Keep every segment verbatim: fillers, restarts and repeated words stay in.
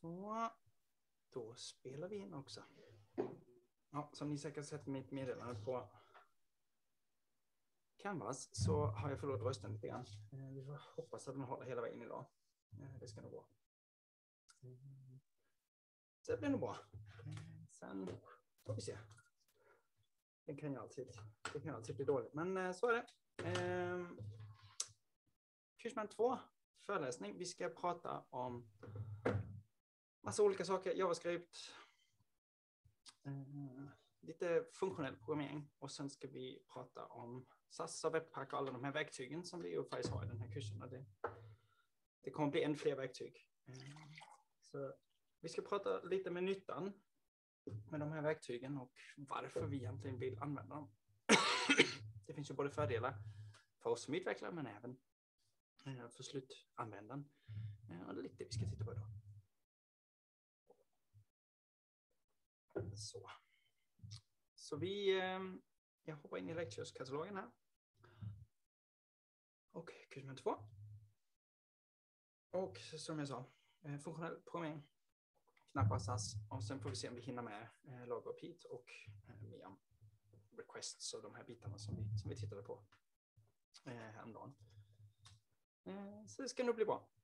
Så, då spelar vi in också. Ja, som ni säkert sett mitt meddelande på Canvas så har jag förlorat rösten lite grann. Vi får hoppas att den håller hela vägen idag. Det ska nog gå. Så det blir nog bra. Sen får vi se. Det kan ju alltid, det kan alltid bli dåligt, men så är det. Kursman två, föreläsning. Vi ska prata om massa olika saker. JavaScript, eh, lite funktionell programmering och sen ska vi prata om S A S och Webpack och alla de här verktygen som vi ju faktiskt har i den här kursen. Och det, det kommer bli än fler verktyg. Eh, så vi ska prata lite med nyttan med de här verktygen och varför vi egentligen vill använda dem. Det finns ju både fördelar för oss som utvecklare men även för slutanvändaren. Och det är lite vi ska titta på idag. Så. Så vi, jag hoppar in i lectures-katalogen här. Och kursmoment två. Och som jag sa, funktionell programmering. Knappar S A S. Och sen får vi se om vi hinner med log och repeat och mer requests och de här bitarna som vi, som vi tittade på häromdagen. Så det ska nog bli bra.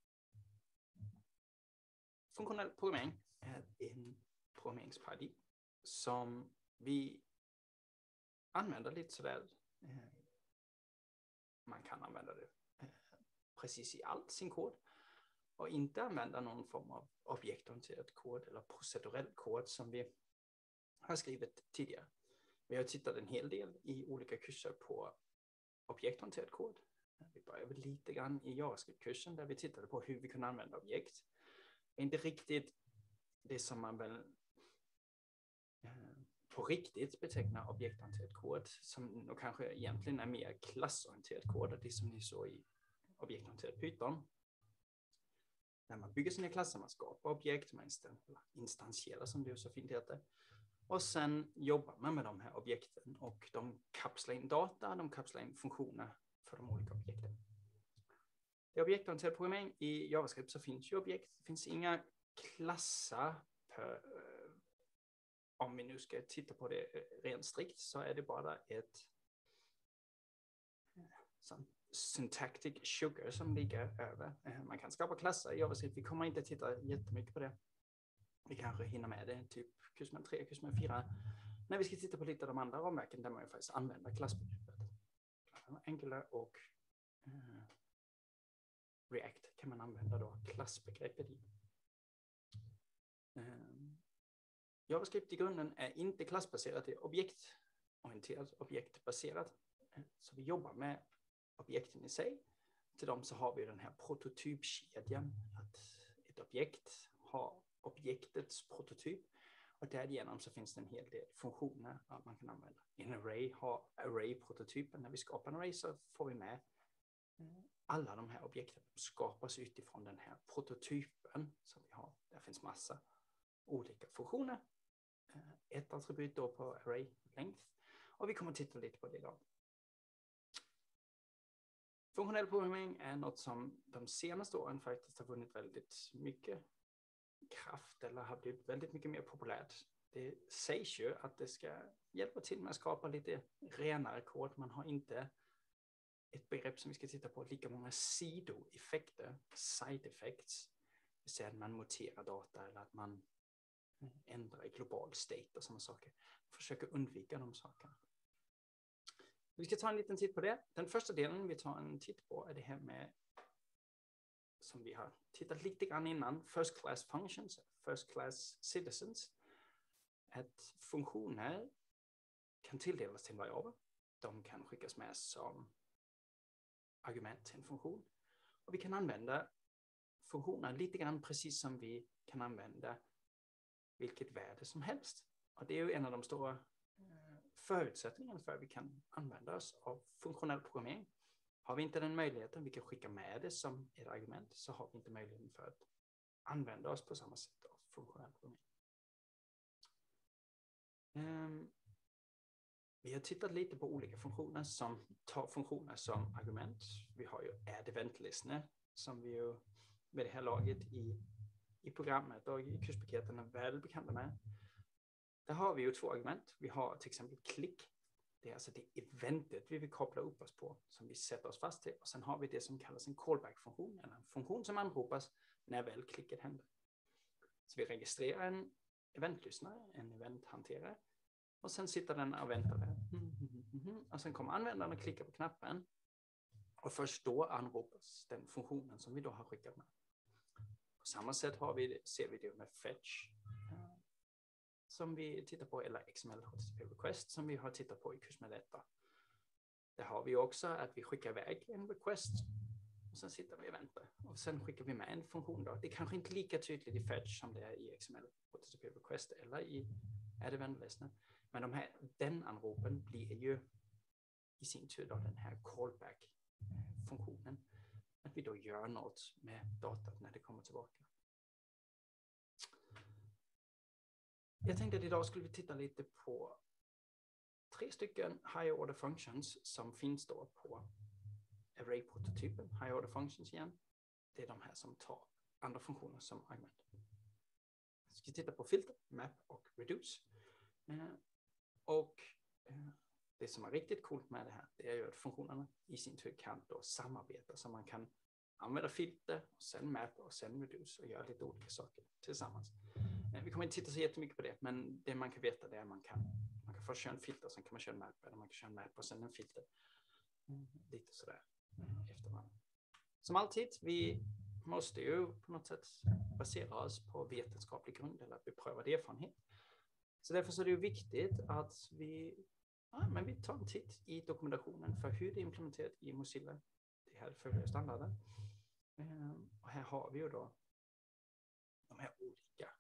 Funktionell programmering är en programmeringsparadigm som vi använder lite sådär. Man kan använda det precis i allt sin kod och inte använda någon form av objektorienterad kod eller procedurell kod som vi har skrivit tidigare. Vi har tittat en hel del i olika kurser på objektorienterad kod. Vi började lite grann i JavaScript-kursen där vi tittade på hur vi kunde använda objekt. Inte riktigt det som man väl eh, på riktigt betecknar objektorienterad kod som nog kanske egentligen är mer klassorienterad kod, det som ni såg i objektorienterad Python. När man bygger sina klasser, man skapar objekt, man instansierar som det så fint heter. Och sen jobbar man med de här objekten och de kapslar in data, de kapslar in funktioner för de olika objekten. I objektorienterad programmering i JavaScript så finns ju objekt. Det finns inga klasser per, om vi nu ska titta på det rent strikt så är det bara ett sån syntactic sugar som ligger över. Man kan skapa klasser i JavaScript. Vi kommer inte titta jättemycket på det. Vi kanske hinner med det typ kursmoment tre, kursmoment fyra. När vi ska titta på lite av de andra ramverken där man ju faktiskt använder klassbegreppet. Angular och uh, React kan man använda då klassbegreppet i. Uh, JavaScript i grunden är inte klassbaserat, det är objektorienterat, objektbaserat. Uh, så vi jobbar med objekten i sig. Till dem så har vi den här prototypkedjan. Att ett objekt har objektets prototyp. Och därigenom så finns det en hel del funktioner att man kan använda. En array har array-prototypen. När vi skapar en array så får vi med alla de här objekten. De skapas utifrån den här prototypen som vi har. Där finns massa olika funktioner. Ett attribut då på array-length. Och vi kommer att titta lite på det idag. Funktionell programmering är något som de senaste åren faktiskt har vunnit väldigt mycket kraft eller har blivit väldigt mycket mer populärt. Det sägs ju att det ska hjälpa till med att skapa lite renare kod. Man har inte ett begrepp som vi ska titta på, lika många sidoeffekter, side effects. Det vill säga att man muterar data eller att man ändrar i global state och sådana saker. Försöker undvika de sakerna. Vi ska ta en liten titt på det. Den första delen vi tar en titt på är det här med, som vi har tittat lite grann innan, first class functions, first class citizens. Att funktioner kan tilldelas till en variabel. De kan skickas med som argument till en funktion. Och vi kan använda funktioner lite grann precis som vi kan använda vilket värde som helst. Och det är ju en av de stora förutsättningarna för att vi kan använda oss av funktionell programmering. Har vi inte den möjligheten, vi kan skicka med det som ett argument, så har vi inte möjligheten för att använda oss på samma sätt av funktionell programmering. Um, vi har tittat lite på olika funktioner som tar funktioner som argument. Vi har ju add event listener som vi ju med det här laget i i programmet och i kurspaketen är väl bekanta med. Där har vi ju två argument. Vi har till exempel klick. Det är alltså det eventet vi vill koppla upp oss på som vi sätter oss fast till. Och sen har vi det som kallas en callback-funktion, eller en funktion som anropas när väl klicket händer. Så vi registrerar en eventlyssnare, en eventhanterare. Och sen sitter den och väntar där. Och sen kommer användaren och klickar på knappen. Och först då anropas den funktionen som vi då har skickat med. På samma sätt har vi, ser vi det med fetch. Som vi tittar på, eller X M L H T T P request som vi har tittat på i kurs med detta. Där har vi också att vi skickar iväg en request. Och sen sitter vi och väntar. Och sen skickar vi med en funktion då. Det är kanske inte lika tydligt i fetch som det är i X M L H T T P request eller i add event listener. Men de här, den anropen blir ju i sin tur då den här callback-funktionen. Att vi då gör något med datat när det kommer tillbaka. Jag tänkte att idag skulle vi titta lite på tre stycken higher order functions som finns då på array-prototypen. Higher order functions igen. Det är de här som tar andra funktioner som argument. Vi ska titta på filter, map och reduce. Och det som är riktigt coolt med det här, det är ju att funktionerna i sin tur kan då samarbeta. Så man kan använda filter, och sen map och sen reduce och göra lite olika saker tillsammans. Vi kommer inte titta så jättemycket på det, men det man kan veta det är att man kan, man kan först köra en filter, sen kan man köra en map, eller man kan köra en map och sen en filter. Lite sådär efter varandra. Som alltid, vi måste ju på något sätt basera oss på vetenskaplig grund eller beprövad erfarenhet. Så därför så är det ju viktigt att vi, ja, men vi tar en titt i dokumentationen för hur det är implementerat i Mozilla. Det här följer standarden. Och här har vi ju då de här olika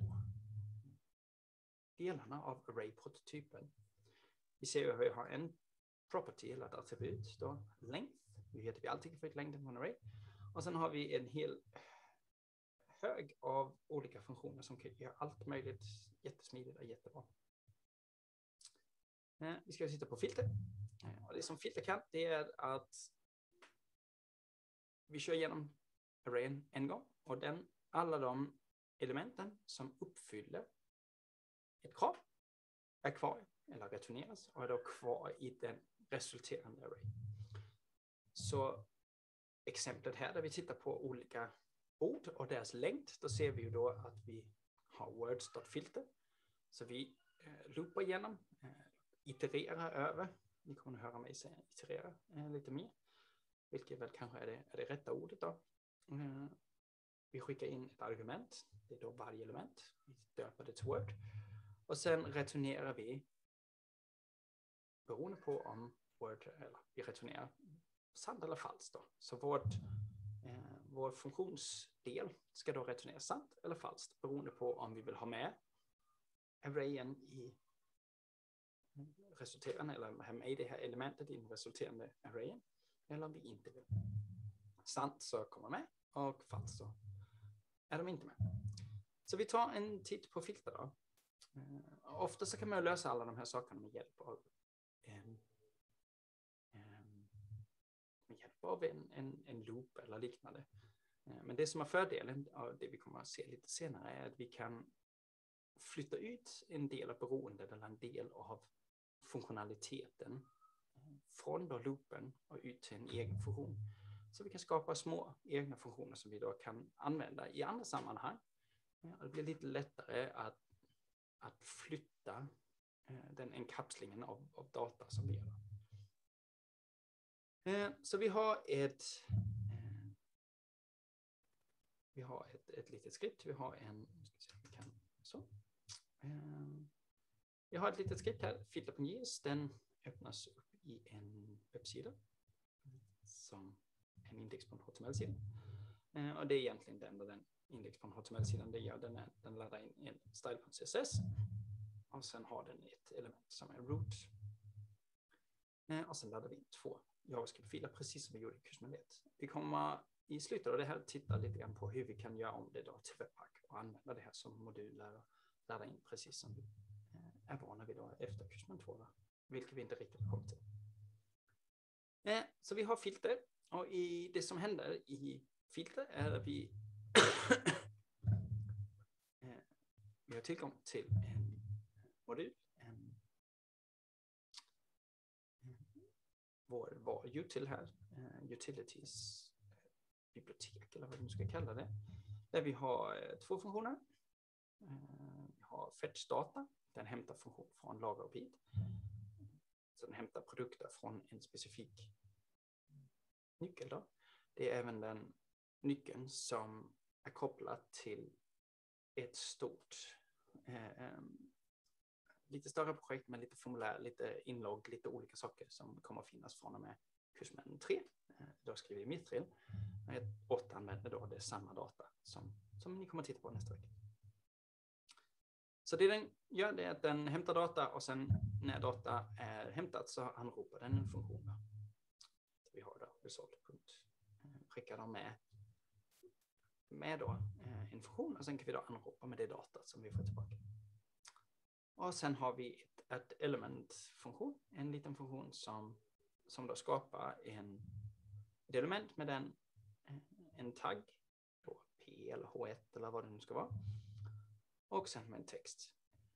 delarna av array-prototypen. Vi ser ju att vi har en property eller ett attribut, då length. Vi vet att vi alltid kan få ut längden på en array. Och sen har vi en hel hög av olika funktioner som kan göra allt möjligt jättesmidigt och jättebra. Vi ska titta på filter. Och det som filter kan, det är att vi kör igenom arrayen en gång. Och den, alla de elementen som uppfyller ett krav är kvar eller returneras och är då kvar i den resulterande array. Så exemplet här där vi tittar på olika ord och deras längd, då ser vi ju då att vi har words.filter. Så vi eh, loopar igenom, eh, itererar över. Ni kommer att höra mig säga iterera eh, lite mer. Vilket väl kanske är det, är det rätta ordet då. Eh, vi skickar in ett argument, det är då varje element. Vi döper det till word. Och sen returnerar vi beroende på om word, eller vi returnerar sant eller falskt då. Så vårt, eh, vår funktionsdel ska då returnera sant eller falskt beroende på om vi vill ha med arrayen i resulterande eller ha med det här elementet i den resulterande arrayen eller om vi inte vill. Sant så kommer med och falskt så är de inte med. Så vi tar en titt på filter då. Uh, ofta så kan man lösa alla de här sakerna med hjälp av en, um, med hjälp av en, en, en loop eller liknande. Uh, men det som är fördelen av det vi kommer att se lite senare är att vi kan flytta ut en del av beroendet eller en del av funktionaliteten från då loopen och ut till en egen funktion. Så vi kan skapa små egna funktioner som vi då kan använda i andra sammanhang. Uh, det blir lite lättare att att flytta eh, den enkapslingen av, av data som vi gör. Eh, så vi har ett eh, vi har ett, ett litet skript. Vi har en ska vi kan, så. Eh, vi har ett litet skript här, filter.js. Den öppnas upp i en webbsida som en index på en H T M L-sida. Eh, och det är egentligen den där den index på en H T M L-sidan det gör. Den, är, den laddar in en style.css och sen har den ett element som är root. Eh, och sen laddar vi in två JavaScript-filer precis som vi gjorde i kurs med ett. Vi kommer i slutet av det här titta lite grann på hur vi kan göra om det då till Webpack och använda det här som moduler och ladda in precis som vi eh, är vana vid då efter kurs med två, vilket vi inte riktigt har kommit till. Eh, så vi har filter och i det som händer i filter är att vi tillgång till en modul, en, vår, vår util här, uh, utilities bibliotek eller vad du ska kalla det, där vi har uh, två funktioner. Uh, vi har fetch data, den hämtar funktion från lager och bit. Så den hämtar produkter från en specifik nyckel då. Det är även den nyckeln som är kopplad till ett stort eh, lite större projekt med lite formulär, lite inlogg, lite olika saker som kommer att finnas från och med kursmän tre. Eh, då skriver vi Mithril. åtta använder då det samma data som, som ni kommer att titta på nästa vecka. Så det den gör det är att den hämtar data och sen när data är hämtat så anropar den en funktion. Så vi har då result. Skickar de med, med då, eh, en funktion och sen kan vi då anropa med det data som vi får tillbaka. Och sen har vi ett, ett element-funktion, en liten funktion som, som då skapar en, ett element med den, en tagg, då P eller H ett eller vad det nu ska vara. Och sen med en text.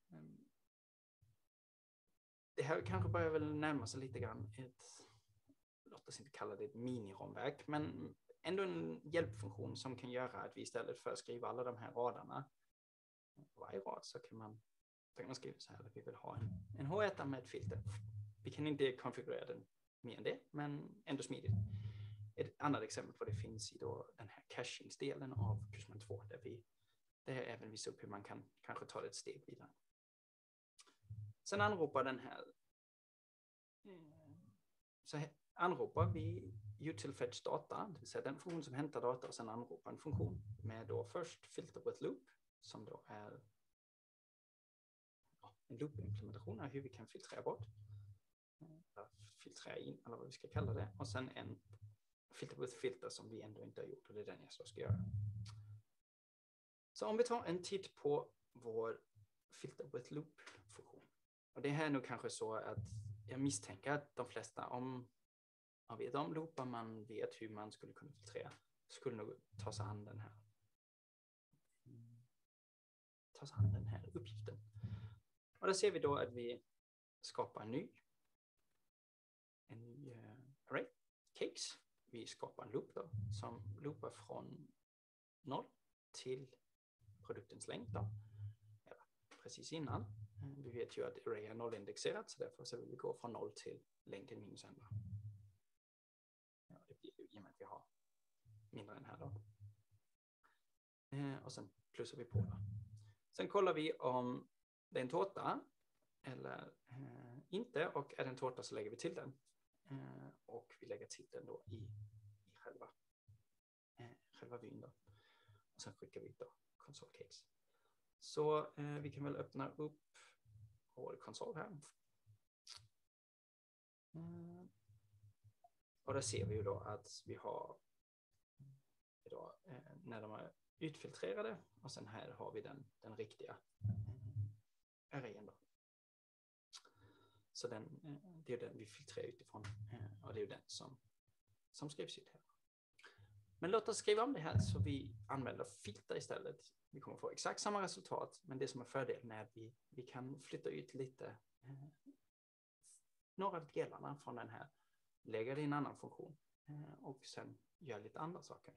Det här kanske börjar väl närma sig lite grann ett, låt oss inte kalla det ett miniramverk, men ändå en hjälpfunktion som kan göra att vi istället för att skriva alla de här raderna på varje rad så kan man, så kan man skriva så här att vi vill ha en, en H ett med ett filter. Vi kan inte konfigurera den mer än det, men ändå smidigt. Ett annat exempel på det finns i då den här cachingsdelen av kursmän två där vi där jag även visar upp hur man kan kanske ta det ett steg vidare. Sen anropar den här så anropar vi util fetch data, det vill säga den funktion som hämtar data och sen anropar en funktion med då först filter with loop som då är ja, en loop-implementation av hur vi kan filtrera bort, filtrera in eller vad vi ska kalla det, och sen en filter with filter som vi ändå inte har gjort och det är den jag så ska göra. Så om vi tar en titt på vår filter with loop-funktion. Och det här är nog kanske så att jag misstänker att de flesta, om man vet om loopar, man vet hur man skulle kunna filtrera, skulle nog ta sig an den här, ta sig an den här uppgiften. Och där ser vi då att vi skapar en ny, en ny uh, array, cakes. Vi skapar en loop då, som loopar från noll till produktens längd då. Ja, precis innan. Vi vet ju att array är nollindexerat så därför så vill vi gå från noll till längden minus en. Ja, det blir ju i och med att vi har mindre än här då. Eh, och sen plussar vi på då. Sen kollar vi om det är en tårta eller eh, inte, och är det en tårta så lägger vi till den. Eh, och vi lägger till den då i, i själva, eh, själva vyn då. Och sen skickar vi då console cakes. Så eh, vi kan väl öppna upp vår konsol här. Mm. Och där ser vi ju då att vi har då, eh, när de är utfiltrerade och sen här har vi den, den riktiga eh, arrayen då. Så den, eh, det är den vi filtrerar utifrån eh, och det är den som, som skrivs ut här. Men låt oss skriva om det här så vi använder filter istället. Vi kommer få exakt samma resultat, men det som är fördelen är att vi, vi kan flytta ut lite eh, några delarna från den här, lägga det i en annan funktion eh, och sen göra lite andra saker.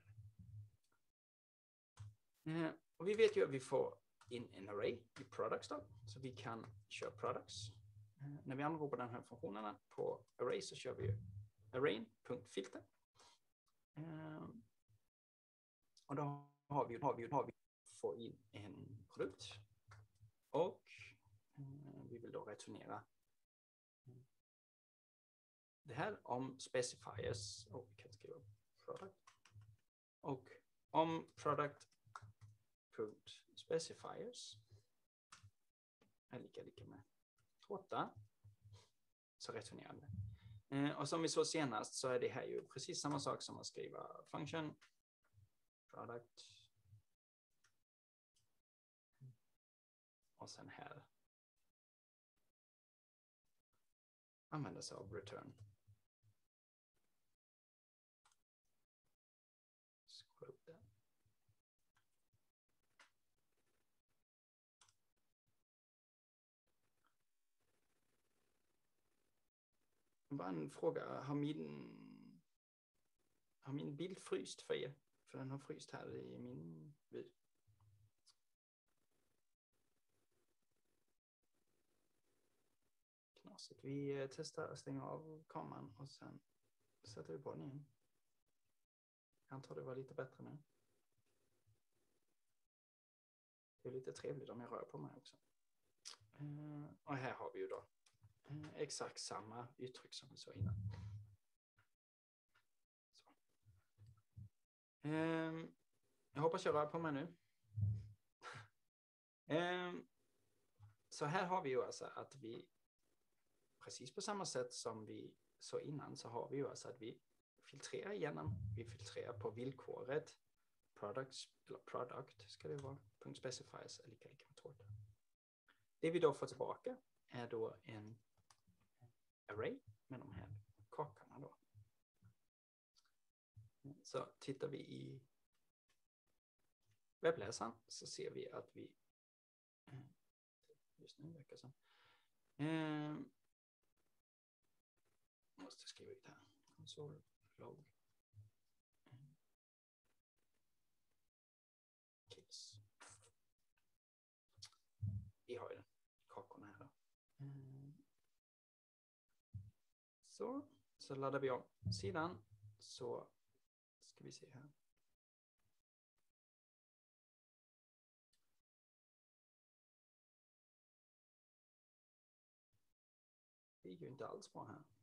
Eh, och vi vet ju att vi får in en array i products då, så vi kan köra products. Eh, när vi anropar den här funktionerna på array så kör vi array.filter. Eh, och då har vi, har vi, har vi få in en produkt och eh, vi vill då returnera det här om specifiers och vi kan skriva product och om product.specifiers är lika lika med tårta så returnerar det. Eh, och som vi såg senast så är det här ju precis samma sak som att skriva function product och sen här använda sig av return. Scroll där. Bara en fråga. Har min, har min bild fryst för er? För den har fryst här i min vid. Knasigt. Vi testar att stänga av kameran och sen sätter vi på den igen. Jag antar det var lite bättre nu. Det är lite trevligt om jag rör på mig också. Uh, och här har vi ju då uh, exakt samma uttryck som vi sa innan. Så. Uh, jag hoppas jag rör på mig nu. uh, så här har vi ju alltså att vi precis på samma sätt som vi så innan så har vi ju alltså att vi filtrerar igenom. Vi filtrerar på villkoret products, eller product ska det vara, punkt specifiers är lika lika med tråd. Det vi då får tillbaka är då en array med de här kakorna då. Så tittar vi i webbläsaren så ser vi att vi just nu verkar som eh, måste skriva ut här console log kids. Vi har ju kakorna här då. Så, så laddar vi om sidan så ska vi se här. Det är ju inte alls bra här.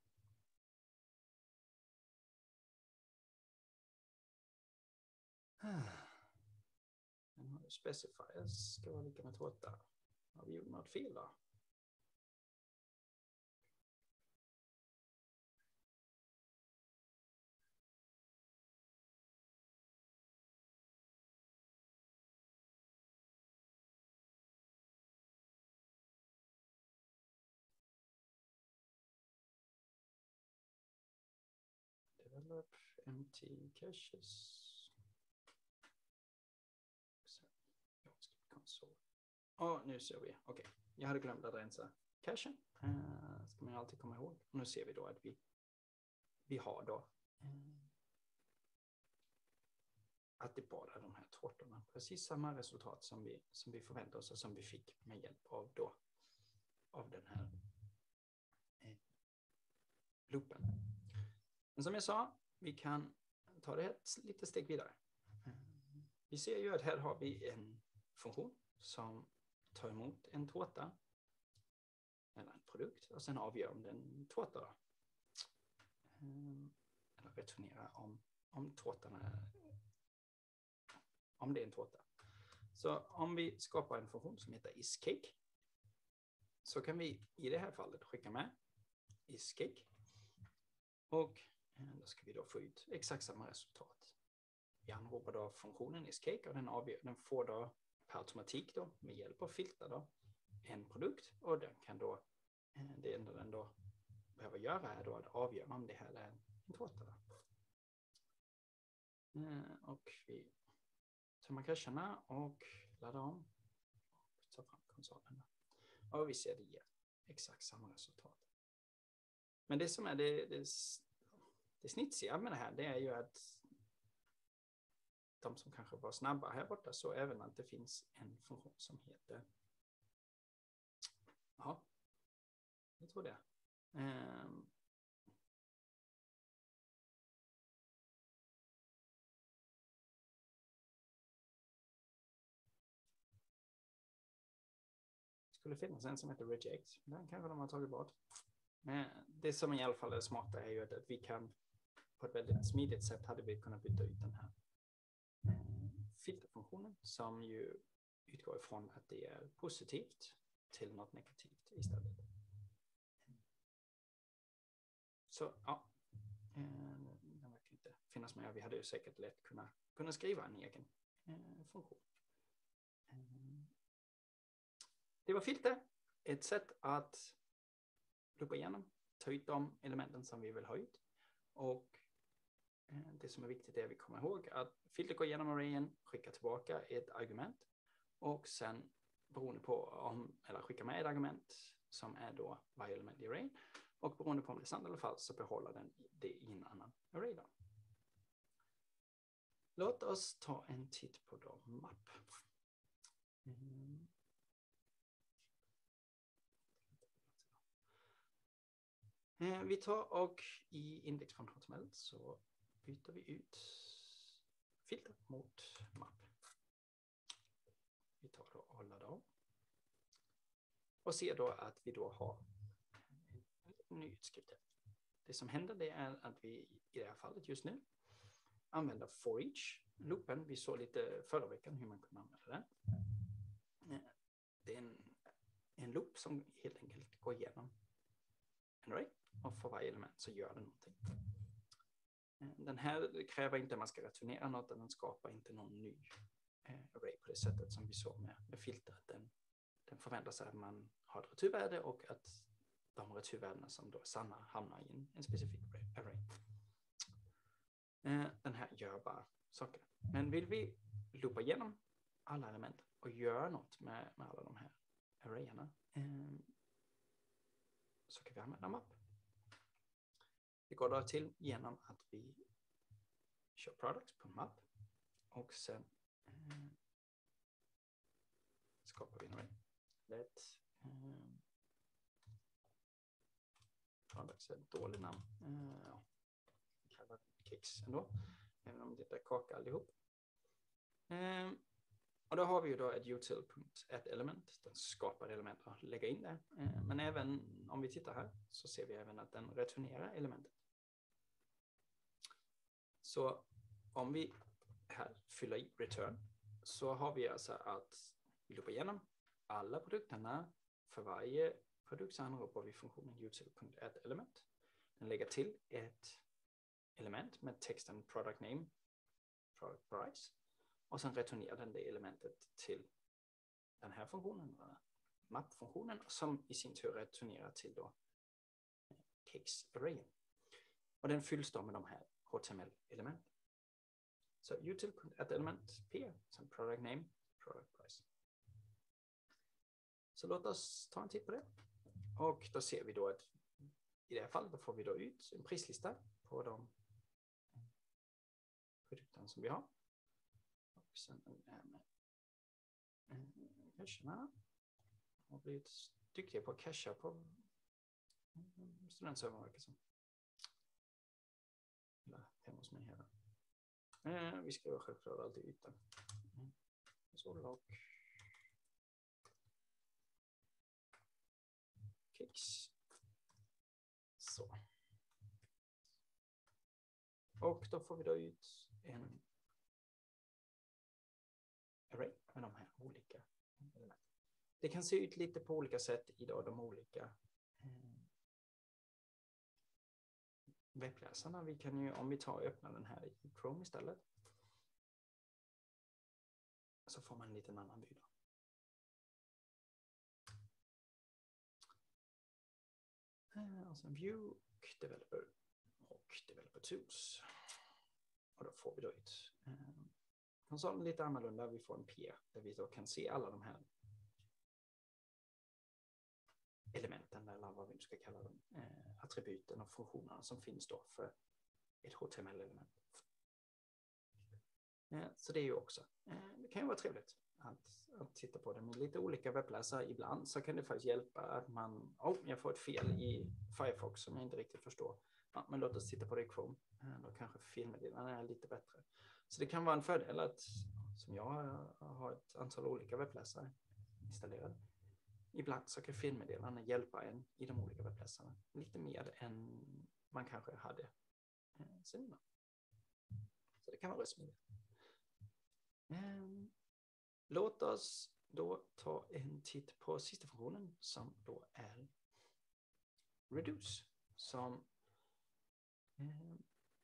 Specifiers ska vara lika med trådar. Har vi gjort något fel då? Develop empty caches. Konsol. Och nu ser vi. Okej, okay. Jag hade glömt att rensa cachen. Uh, ska man ju alltid komma ihåg. Och nu ser vi då att vi vi har då uh, att det bara är de här trådarna. Precis samma resultat som vi som vi förväntade oss och som vi fick med hjälp av då av den här uh, loopen. Men som jag sa, vi kan ta det ett lite steg vidare. Vi ser ju att här har vi en funktion som tar emot en tårta eller en produkt och sen avgör om den tårta då. Eller returnerar om, om tårtan är om det är en tårta. Så om vi skapar en funktion som heter isCake så kan vi i det här fallet skicka med isCake och då ska vi då få ut exakt samma resultat. Vi anropar då funktionen isCake och den, avgör, den får då per automatik då med hjälp av filter då en produkt och den kan då det enda den då behöver göra är då att avgöra om det här är en tårta. Och vi tömmer cacherna och laddar om och tar fram konsolen. Och vi ser det ger exakt samma resultat. Men det som är det, det, det snitsiga med det här det är ju att de som kanske var snabba här borta så även att det finns en funktion som heter ja, jag tror det. Um, skulle finnas en som heter reject. Den kanske de har tagit bort. Men det som i alla fall är smarta är ju att vi kan på ett väldigt smidigt sätt hade vi kunnat byta ut den här filterfunktionen som ju utgår ifrån att det är positivt till något negativt istället. Så ja, den verkar inte finnas med. Vi hade ju säkert lätt kunna, kunna skriva en egen eh, funktion. Det var filter, ett sätt att loopa igenom, ta ut de elementen som vi vill ha ut. Och eh, det som är viktigt är att vi kommer ihåg att filter går igenom arrayen, skickar tillbaka ett argument och sen beroende på om, eller skickar med ett argument som är då varje element i arrayen. Och beroende på om det är sant eller falskt så behåller den det i en annan array då. Låt oss ta en titt på då map. Mm. Vi tar och i index från H T M L så byter vi ut filter mot map. Vi tar då alla dem. Och ser då att vi då har en ny utskrift. Det som händer det är att vi i det här fallet just nu använder for each loopen. Vi såg lite förra veckan hur man kunde använda den. Det är en, en loop som helt enkelt går igenom en array. Och för varje element så gör den någonting. Den här kräver inte att man ska returnera något. Den skapar inte någon ny eh, array på det sättet som vi såg med, med filtret. Den, den förväntar sig att man har ett returvärde och att de returvärdena som då är sanna hamnar i en, en specifik array. Eh, den här gör bara saker. Men vill vi loopa igenom alla element och göra något med, med alla de här arrayerna eh, så kan vi använda map. Det går då till genom att vi kör products på map och sen eh, skapar vi en array. Let eh, products är ett dåligt namn. Eh, ja. Vi kallar det kicks ändå, även om det är kaka allihop. Eh, och då har vi ju då ett util.addElement. Den skapar element och lägger in det. Eh, men även om vi tittar här så ser vi även att den returnerar elementet. Så om vi här fyller i return så har vi alltså att vi loopar igenom alla produkterna. För varje produkt så anropar vi funktionen util.addElement. Den lägger till ett element med texten product name, product price. Och sen returnerar den det elementet till den här funktionen, map-funktionen, som i sin tur returnerar till då case-arrayen. Och den fylls då med de här H T M L-elementen. Så util.addElement p, sen product name, product price. Så låt oss ta en titt på det. Och då ser vi då att i det här fallet då får vi då ut en prislista på de produkterna som vi har. Och sen det här med cacherna. Har blivit duktiga på att cacha på studentservern verkar som. Eller hemma hos mig här. Eh, vi ska självklart alltid ytan. Mm. Så låg. Kicks. Så. Och då får vi då ut en array med de här olika elementen. Det kan se ut lite på olika sätt i då de olika eh, webbläsarna. Vi kan ju, om vi tar och öppnar den här i Chrome istället, så får man en liten annan vy då. Eh, och sen view, developer och developer tools. Och då får vi då ut eh, konsolen lite annorlunda. Vi får en P där vi då kan se alla de här elementen, eller vad vi nu ska kalla dem, eh, attributen och funktionerna som finns då för ett H T M L-element. Eh, så det är ju också, eh, det kan ju vara trevligt att, att titta på det med lite olika webbläsare. Ibland så kan det faktiskt hjälpa att man, oh, jag får ett fel i Firefox som jag inte riktigt förstår. Ja, men låt oss titta på det i Chrome. Eh, då kanske filmeddelandena är lite bättre. Så det kan vara en fördel att, som jag har ett antal olika webbläsare installerade. Ibland så kan filmmeddelandena hjälpa en i de olika webbläsarna lite mer än man kanske hade eh, sen innan. Så det kan vara rätt smidigt. Um, låt oss då ta en titt på sista funktionen som då är reduce. Som um,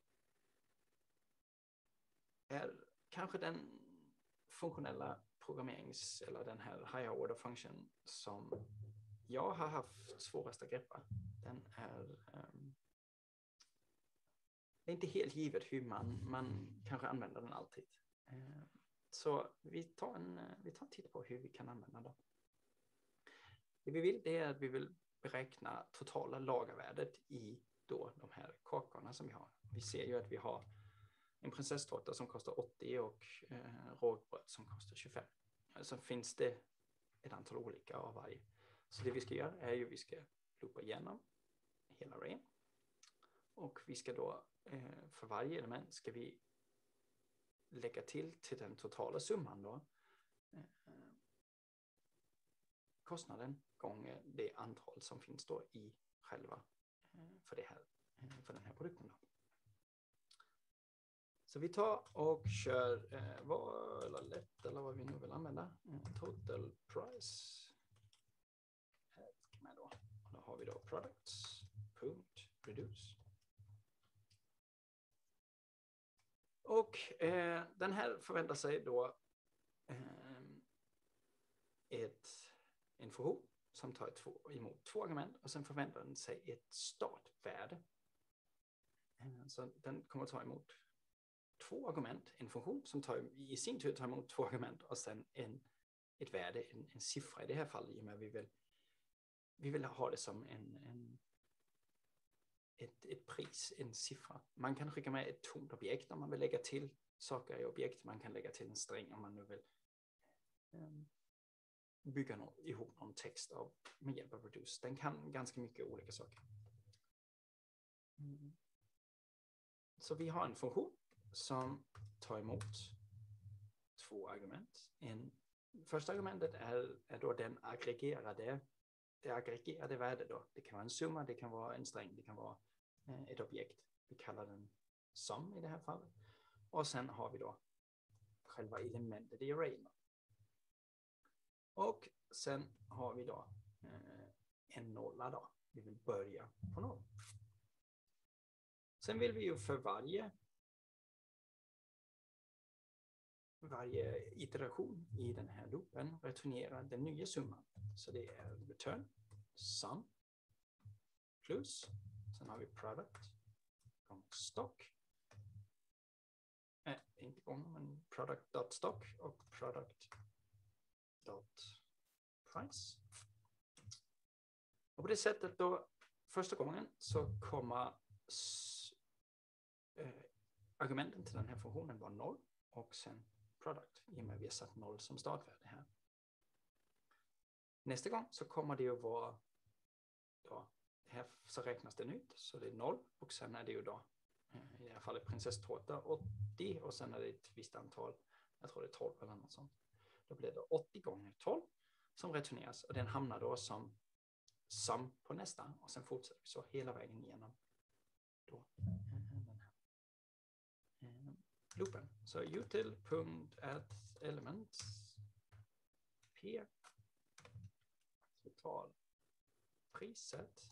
är kanske den funktionella programmerings eller den här higher order function som jag har haft svårast att greppa. Den är um, det är inte helt givet hur man, man kanske använder den alltid. Uh, så vi tar, en, vi tar en titt på hur vi kan använda den. Det vi vill det är att vi vill beräkna totala lagervärdet i då de här kakorna som vi har. Vi ser ju att vi har en prinsesstårta som kostar åttio och eh, rågbröd som kostar tjugofem. Så finns det ett antal olika av varje. Så det vi ska göra är ju att vi ska loopa igenom hela arrayn. Och vi ska då eh, för varje element ska vi lägga till till den totala summan då eh, kostnaden gånger det antal som finns då i själva eh, för det här eh, för den här produkten då. Så vi tar och kör eh, vad eller lätt eller vad vi nu vill använda. Mm, total price. Med då. Då har vi då products. Punkt reduce. Och eh, den här förväntar sig då eh, ett, en funktion som tar ett två, emot två argument och sen förväntar den sig ett startvärde. Eh, så den kommer att ta emot två argument, en funktion som tar, i sin tur tar emot två argument och sen en, ett värde, en, en siffra i det här fallet, i och med vi vill, vi vill ha det som en, en, ett, ett pris, en siffra. Man kan skicka med ett tomt objekt om man vill lägga till saker i objekt. Man kan lägga till en sträng om man nu vill um, bygga någon, ihop någon text av, med hjälp av reduce. Den kan ganska mycket olika saker. Mm. Så vi har en funktion som tar emot två argument. En, första argumentet är, är då den aggregerade, det aggregerade värdet då. Det kan vara en summa, det kan vara en sträng, det kan vara eh, ett objekt. Vi kallar den sum i det här fallet. Och sen har vi då själva elementet i arrayen. Och sen har vi då eh, en nolla då. Vi vill börja på noll. Sen vill vi ju för varje varje iteration i den här loopen returnerar den nya summan. Så det är return sum plus, sen har vi product stock. Nej, inte gång, men product.stock och product.price. Och på det sättet då, första gången så kommer äh, argumenten till den här funktionen var noll och sen product, i och med att vi har satt noll som startvärde här. Nästa gång så kommer det att vara då, här så räknas den ut, så det är noll och sen är det ju då i det här fallet prinsesstårta åttio och sen är det ett visst antal, jag tror det är tolv eller något sånt. Då blir det åttio gånger tolv som returneras och den hamnar då som sum på nästa och sen fortsätter vi så hela vägen igenom då den här loopen. Så util.add.element p total priset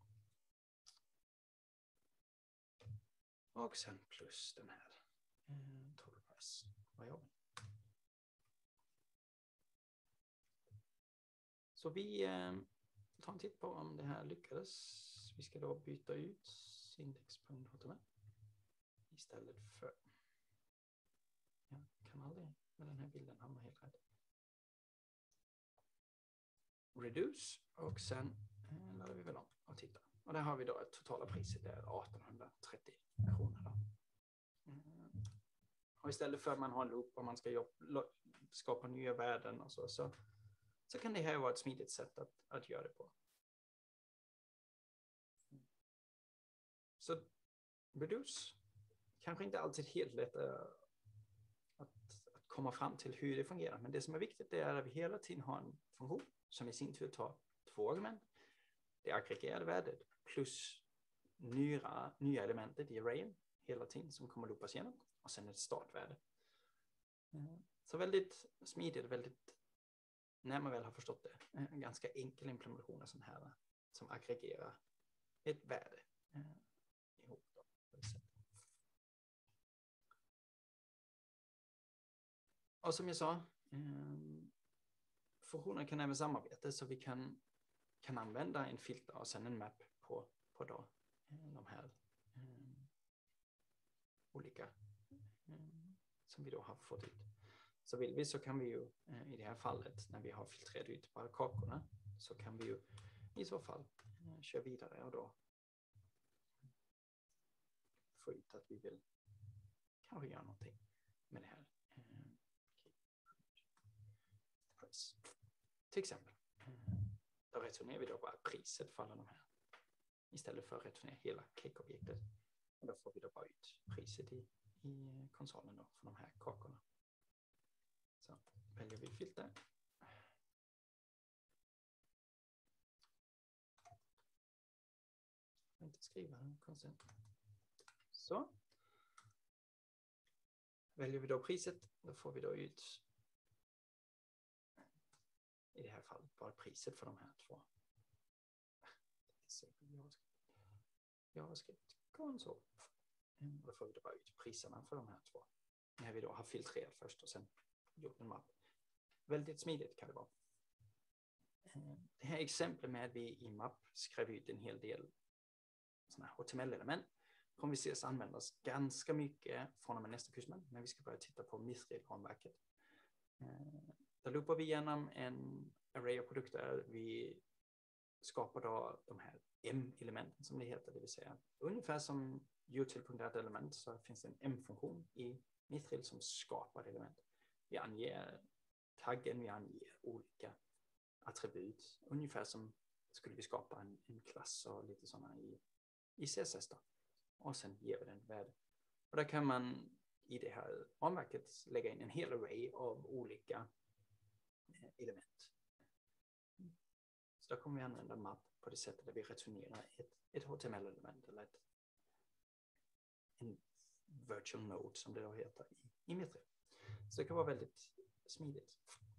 och sen plus den här mm, total price. Vad gör vi? Så vi eh, tar en titt på om det här lyckades. Vi ska då byta ut index.html istället för, jag kan aldrig med den här bilden hamna helt rätt. Reduce och sen eh, laddar vi väl om och titta. Och där har vi då ett totala priset, det är artonhundratrettio kronor då. Mm. Och istället för att man har en loop och man ska jobba, skapa nya värden och så, så, så kan det här vara ett smidigt sätt att, att göra det på. Så reduce kanske inte alltid helt lätt att, att komma fram till hur det fungerar, men det som är viktigt är att vi hela tiden har en funktion som i sin tur tar två argument. Det aggregerade värdet plus nya, nya elementet i arrayen hela tiden som kommer loopas igenom och sen ett startvärde. Så väldigt smidigt, väldigt, när man väl har förstått det, en ganska enkel implementation av sån här som aggregerar ett värde ihop då, på det sättet. Och som jag sa, funktionen kan även samarbeta, så vi kan, kan använda en filter och sen en map på, på då, de här um, olika um, som vi då har fått ut. Så vill vi så kan vi ju uh, i det här fallet när vi har filtrerat ut bara kakorna så kan vi ju i så fall eh, kör vidare och då få ut att vi vill kanske göra någonting med det här. Eh, price. Till exempel. Då returnerar vi då bara priset för alla de här. Istället för att returnera hela cake-objektet. Och då får vi då bara ut priset i, i konsolen då för de här kakorna. Så väljer vi filter. Jag kan inte skriva den konstigt. Så. Väljer vi då priset, då får vi då ut i det här fallet bara priset för de här två. JavaScript konsol. Då får vi då bara ut priserna för de här två. När vi då har filtrerat först och sen gjort en mapp. Väldigt smidigt kan det vara. Det här exemplet med att vi i mapp skrev ut en hel del sådana här H T M L-element kommer vi ses användas ganska mycket från och med nästa kursman när vi ska börja titta på Mithril-ramverket. Där loopar vi igenom en array av produkter. Vi skapar då de här M-elementen som det heter, det vill säga ungefär som util.add-element så finns det en M-funktion i Mithril som skapar element. Vi anger taggen, vi anger olika attribut, ungefär som skulle vi skapa en, en klass och lite sådana i, i C S S då. Och sen ger vi den värde. Och där kan man i det här ramverket lägga in en hel array av olika element. Så då kommer vi använda mapp på det sättet där vi returnerar ett, ett H T M L-element eller ett, en virtual node som det då heter i, i Mithril. Så det kan vara väldigt smidigt.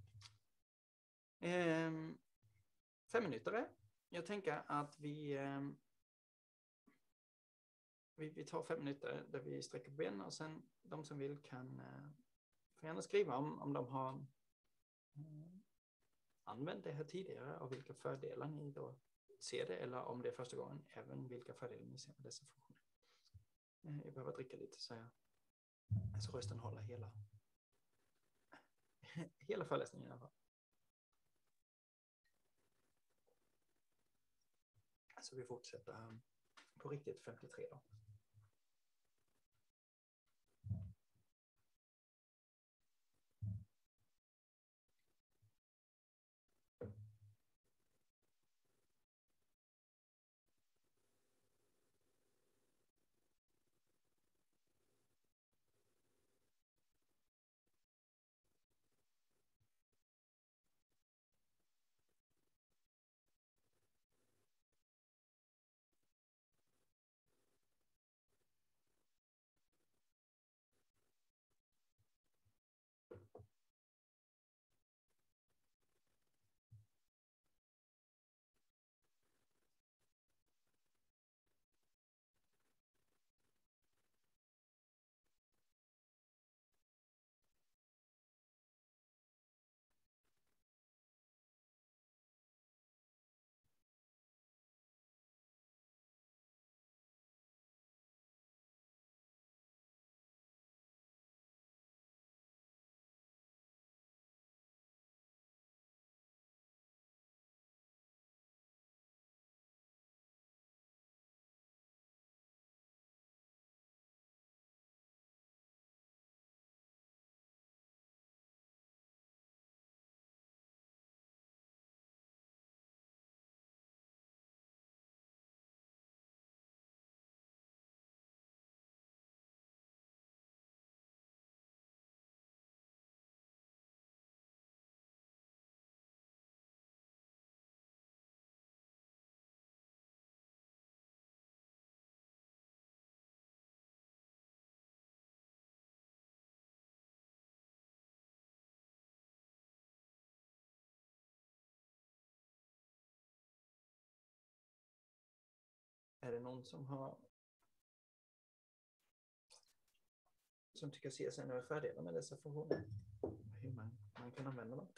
Ehm, fem minuter. Jag tänker att vi, ehm, vi, vi tar fem minuter där vi sträcker på benen och sen de som vill kan eh, får gärna skriva om, om de har eh, använt det här tidigare och vilka fördelar ni då ser det eller om det är första gången även vilka fördelar ni ser med dessa funktioner. Eh, jag behöver dricka lite så jag så rösten håller hela hela föreläsningen i alla fall. Så vi fortsätter på riktigt femtiotre då. Är det någon som har som tycker C S N är fördelar med dessa funktioner? Hur man, man kan använda dem?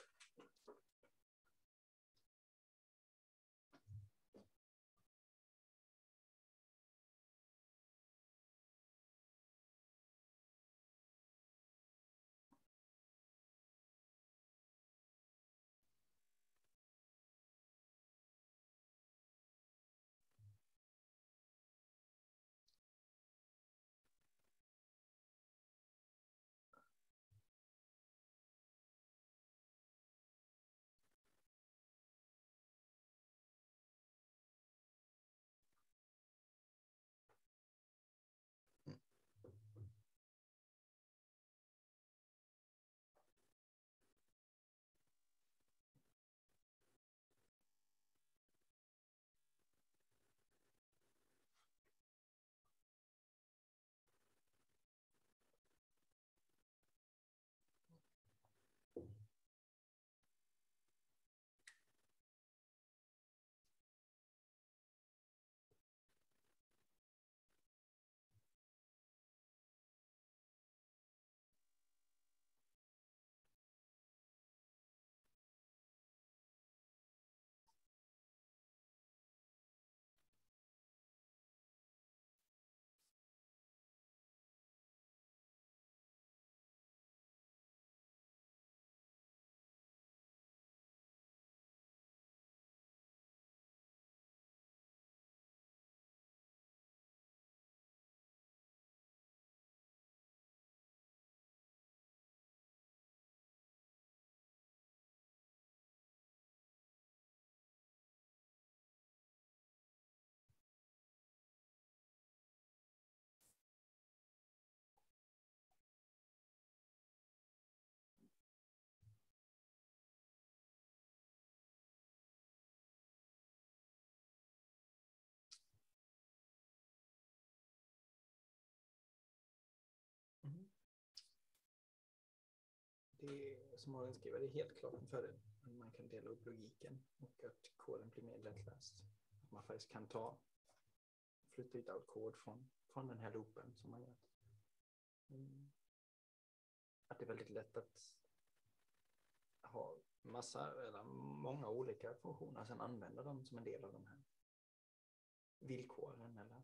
det är, som Morgan skriver, det är helt klart en fördel. Man kan dela upp logiken och att koden blir mer lättläst. Att man faktiskt kan ta, flytta ut all kod från, från den här loopen som man gör. Mm. Att det är väldigt lätt att ha massa eller många olika funktioner och sen använda dem som en del av de här villkoren eller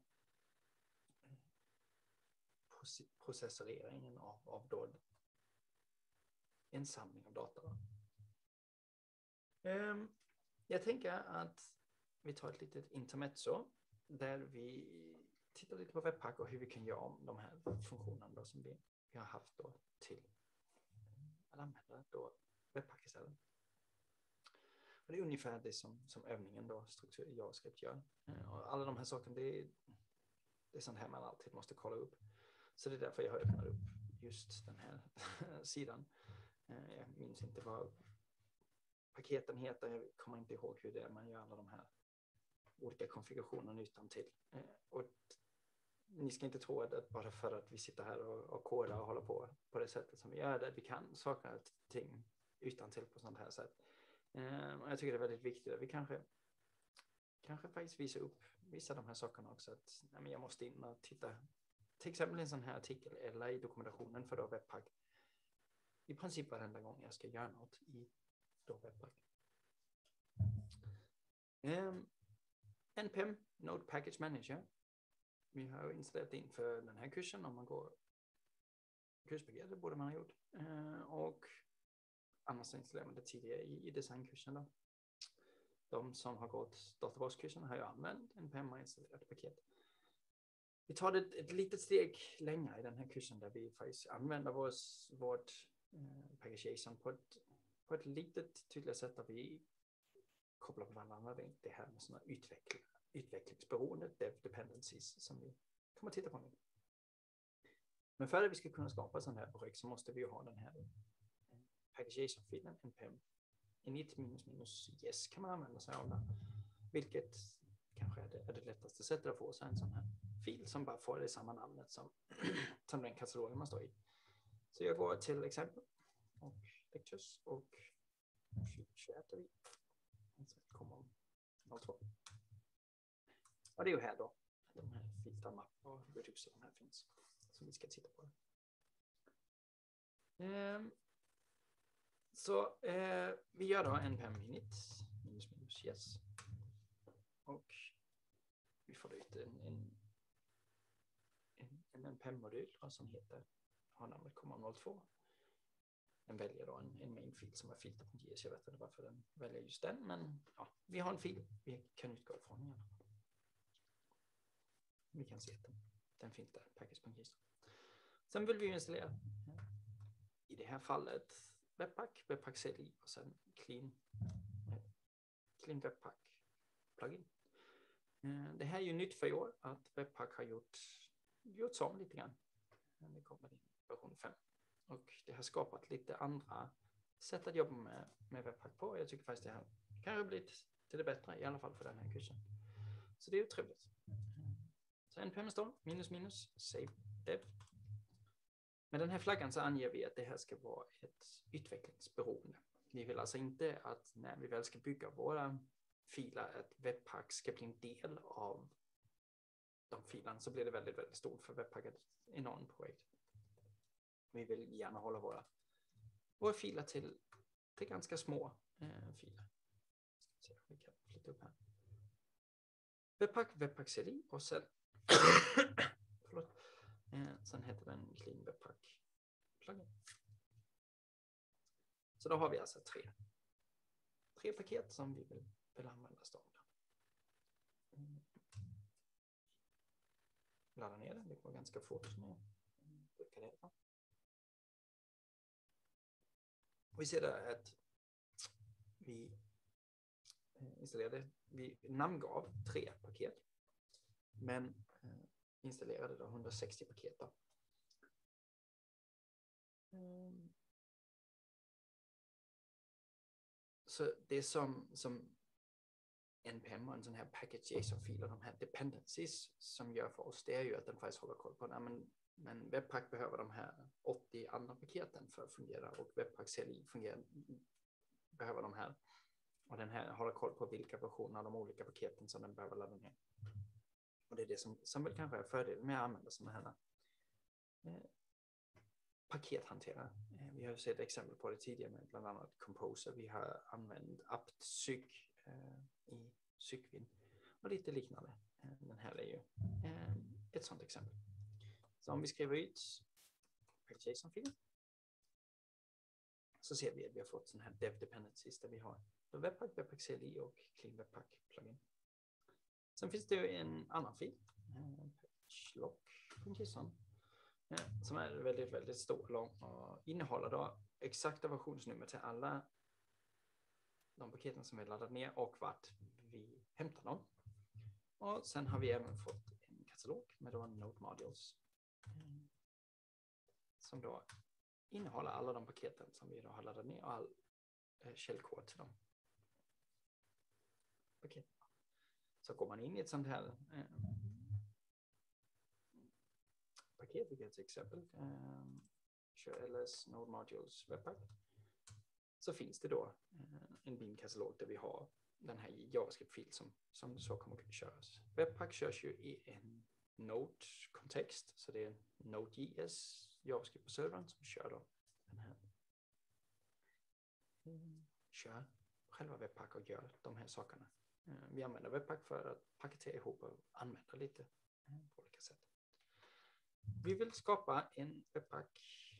processoreringen av, av då en samling av data. Um, jag tänker att vi tar ett litet intermezzo där vi tittar lite på Webpack och hur vi kan göra om de här funktionerna då som vi, vi har haft då till att använda då Webpack istället. Och det är ungefär det som, som övningen då, struktur JavaScript gör. Och alla de här sakerna, det är, det är sånt här man alltid måste kolla upp. Så det är därför jag öppnar upp just den här sidan. Jag minns inte vad paketen heter, jag kommer inte ihåg hur det är man gör alla de här olika konfigurationerna utan till. Och ni ska inte tro att bara för att vi sitter här och, och kodar och håller på på det sättet som vi gör det, vi kan saker och ting utan till på sånt här sätt. Och jag tycker det är väldigt viktigt att vi kanske kanske faktiskt visar upp vissa av de här sakerna också, att nej, men jag måste in och titta till exempel i en sån här artikel eller i dokumentationen för då Webpack i princip varenda gång jag ska göra något i då Webpack. Um, N P M, Node Package Manager. Vi har installerat in för den här kursen om man går kurspaket, det borde man ha gjort. Uh, och annars installerar man det tidigare i, i designkursen då. De som har gått databaskursen har ju använt N P M och installerat paket. Vi tar det ett, ett litet steg längre i den här kursen där vi faktiskt använder vårt, vårt eh, package.json på ett, på ett litet tydligare sätt där vi kopplar på varandra. Det, det här med sådana utveckling, utvecklingsberoende dev dependencies som vi kommer att titta på nu. Men för att vi ska kunna skapa sådana här projekt så måste vi ju ha den här package.json-filen npm init minus minus yes kan man använda sig av den. Vilket kanske är det, är det lättaste sättet att få sig en sån här fil som bara får det samma namnet som, som den katalogen man står i. Så jag går till exempel och lectures och tjugoett vi. Så kommer om noll två. Och det är ju här då de här filtar, mapp och reducer de här finns som vi ska titta på. Um, så eh, vi gör då npm init minus minus yes. Och vi får ut en, en, en, en npm-modul som heter, har namnet komma noll två. Den väljer då en, en main-fil som är filter.js. Jag vet inte varför den väljer just den, men ja, vi har en fil vi kan utgå ifrån i alla fall. Vi kan se att den, den finns där, package.js. Sen vill vi installera i det här fallet Webpack, Webpack C L I och sen clean, clean Webpack plugin. Det här är ju nytt för i år att Webpack har gjort, gjort om lite grann. Det kommer i version fem. Och det har skapat lite andra sätt att jobba med, med Webpack på. Jag tycker faktiskt det här kan ha blivit till det bättre, i alla fall för den här kursen. Så det är ju trevligt. Så npm står minus minus save dev. Med den här flaggan så anger vi att det här ska vara ett utvecklingsberoende. Vi vill alltså inte att när vi väl ska bygga våra filer att Webpack ska bli en del av de filerna, så blir det väldigt, väldigt stort för Webpack är ett enormt projekt. Vi vill gärna hålla våra, våra filer till, till ganska små eh, filer. Så vi kan flytta upp här. Webpack, Webpack C L I och sen förlåt, eh, sen heter den clean Webpack plugin. Så då har vi alltså tre, tre paket som vi vill, vill använda stående. Mm. Ladda ner den, det går ganska fort som jag brukar heta. Och vi ser där att vi installerade, vi namngav tre paket, men installerade då hundrasextio paket då. Mm. Så det som, som npm och en sån här package.json-fil och de här dependencies som gör för oss, det är ju att den faktiskt håller koll på det. Men Men Webpack behöver de här åttio andra paketen för att fungera och Webpack C L I fungerar, behöver de här. Och den här håller koll på vilka versioner av de olika paketen som den behöver ladda ner. Och det är det som, som väl kanske är fördelen med att använda sådana här eh, pakethanterare. Eh, vi har ju sett exempel på det tidigare med bland annat Composer. Vi har använt apt-syc eh, i Cykvin och lite liknande. Eh, den här är ju eh, ett sådant exempel. Så om vi skriver ut JSON-fil så ser vi att vi har fått sådana här dev dependencies där vi har Webpack, Webpack C L I och Clean Webpack plugin. Sen finns det ju en annan fil, pagelock.json, som är väldigt, väldigt stor och lång och innehåller då exakta versionsnummer till alla de paketen som vi laddat ner och vart vi hämtar dem. Och sen har vi även fått en katalog med då Node Modules som då innehåller alla de paketen som vi då har laddat ner och all eh, källkod till dem. Paket. Så går man in i ett sånt här eh, paket, vilket till exempel eh, kör L S Node Modules Webpack, så finns det då eh, en bin-katalog där vi har den här JavaScript-fil som, som så kommer att köras. Webpack körs ju i en Node-kontext, så det är Node.js JavaScript på servern som kör då den här. Mm. Kör själva Webpack och gör de här sakerna. Vi använder Webpack för att paketera ihop och använda lite på olika sätt. Vi vill skapa en Webpack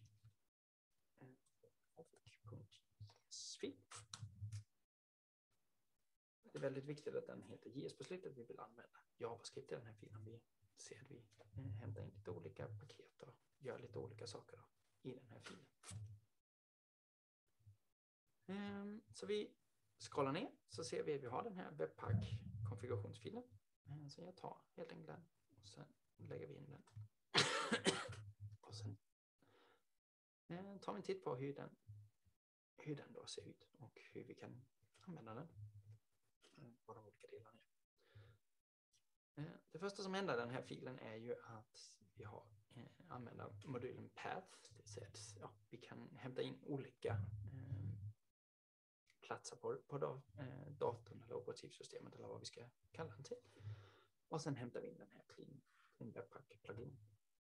fil. Det är väldigt viktigt att den heter J S på slutet. Vi vill använda JavaScript i den här filen. Vi ser att vi hämtar in lite olika paket och gör lite olika saker i den här filen. Så vi scrollar ner så ser vi att vi har den här Webpack konfigurationsfilen. Så jag tar helt enkelt den och sen lägger vi in den. Och sen tar vi en titt på hur den, hur den då ser ut och hur vi kan använda den på de olika delarna. Det första som händer i den här filen är ju att vi har använder modulen path. Det vill säga att ja, vi kan hämta in olika eh, platser på, på då, eh, datorn eller operativsystemet eller vad vi ska kalla den till. Och sen hämtar vi in den här clean, clean Webpack plugin.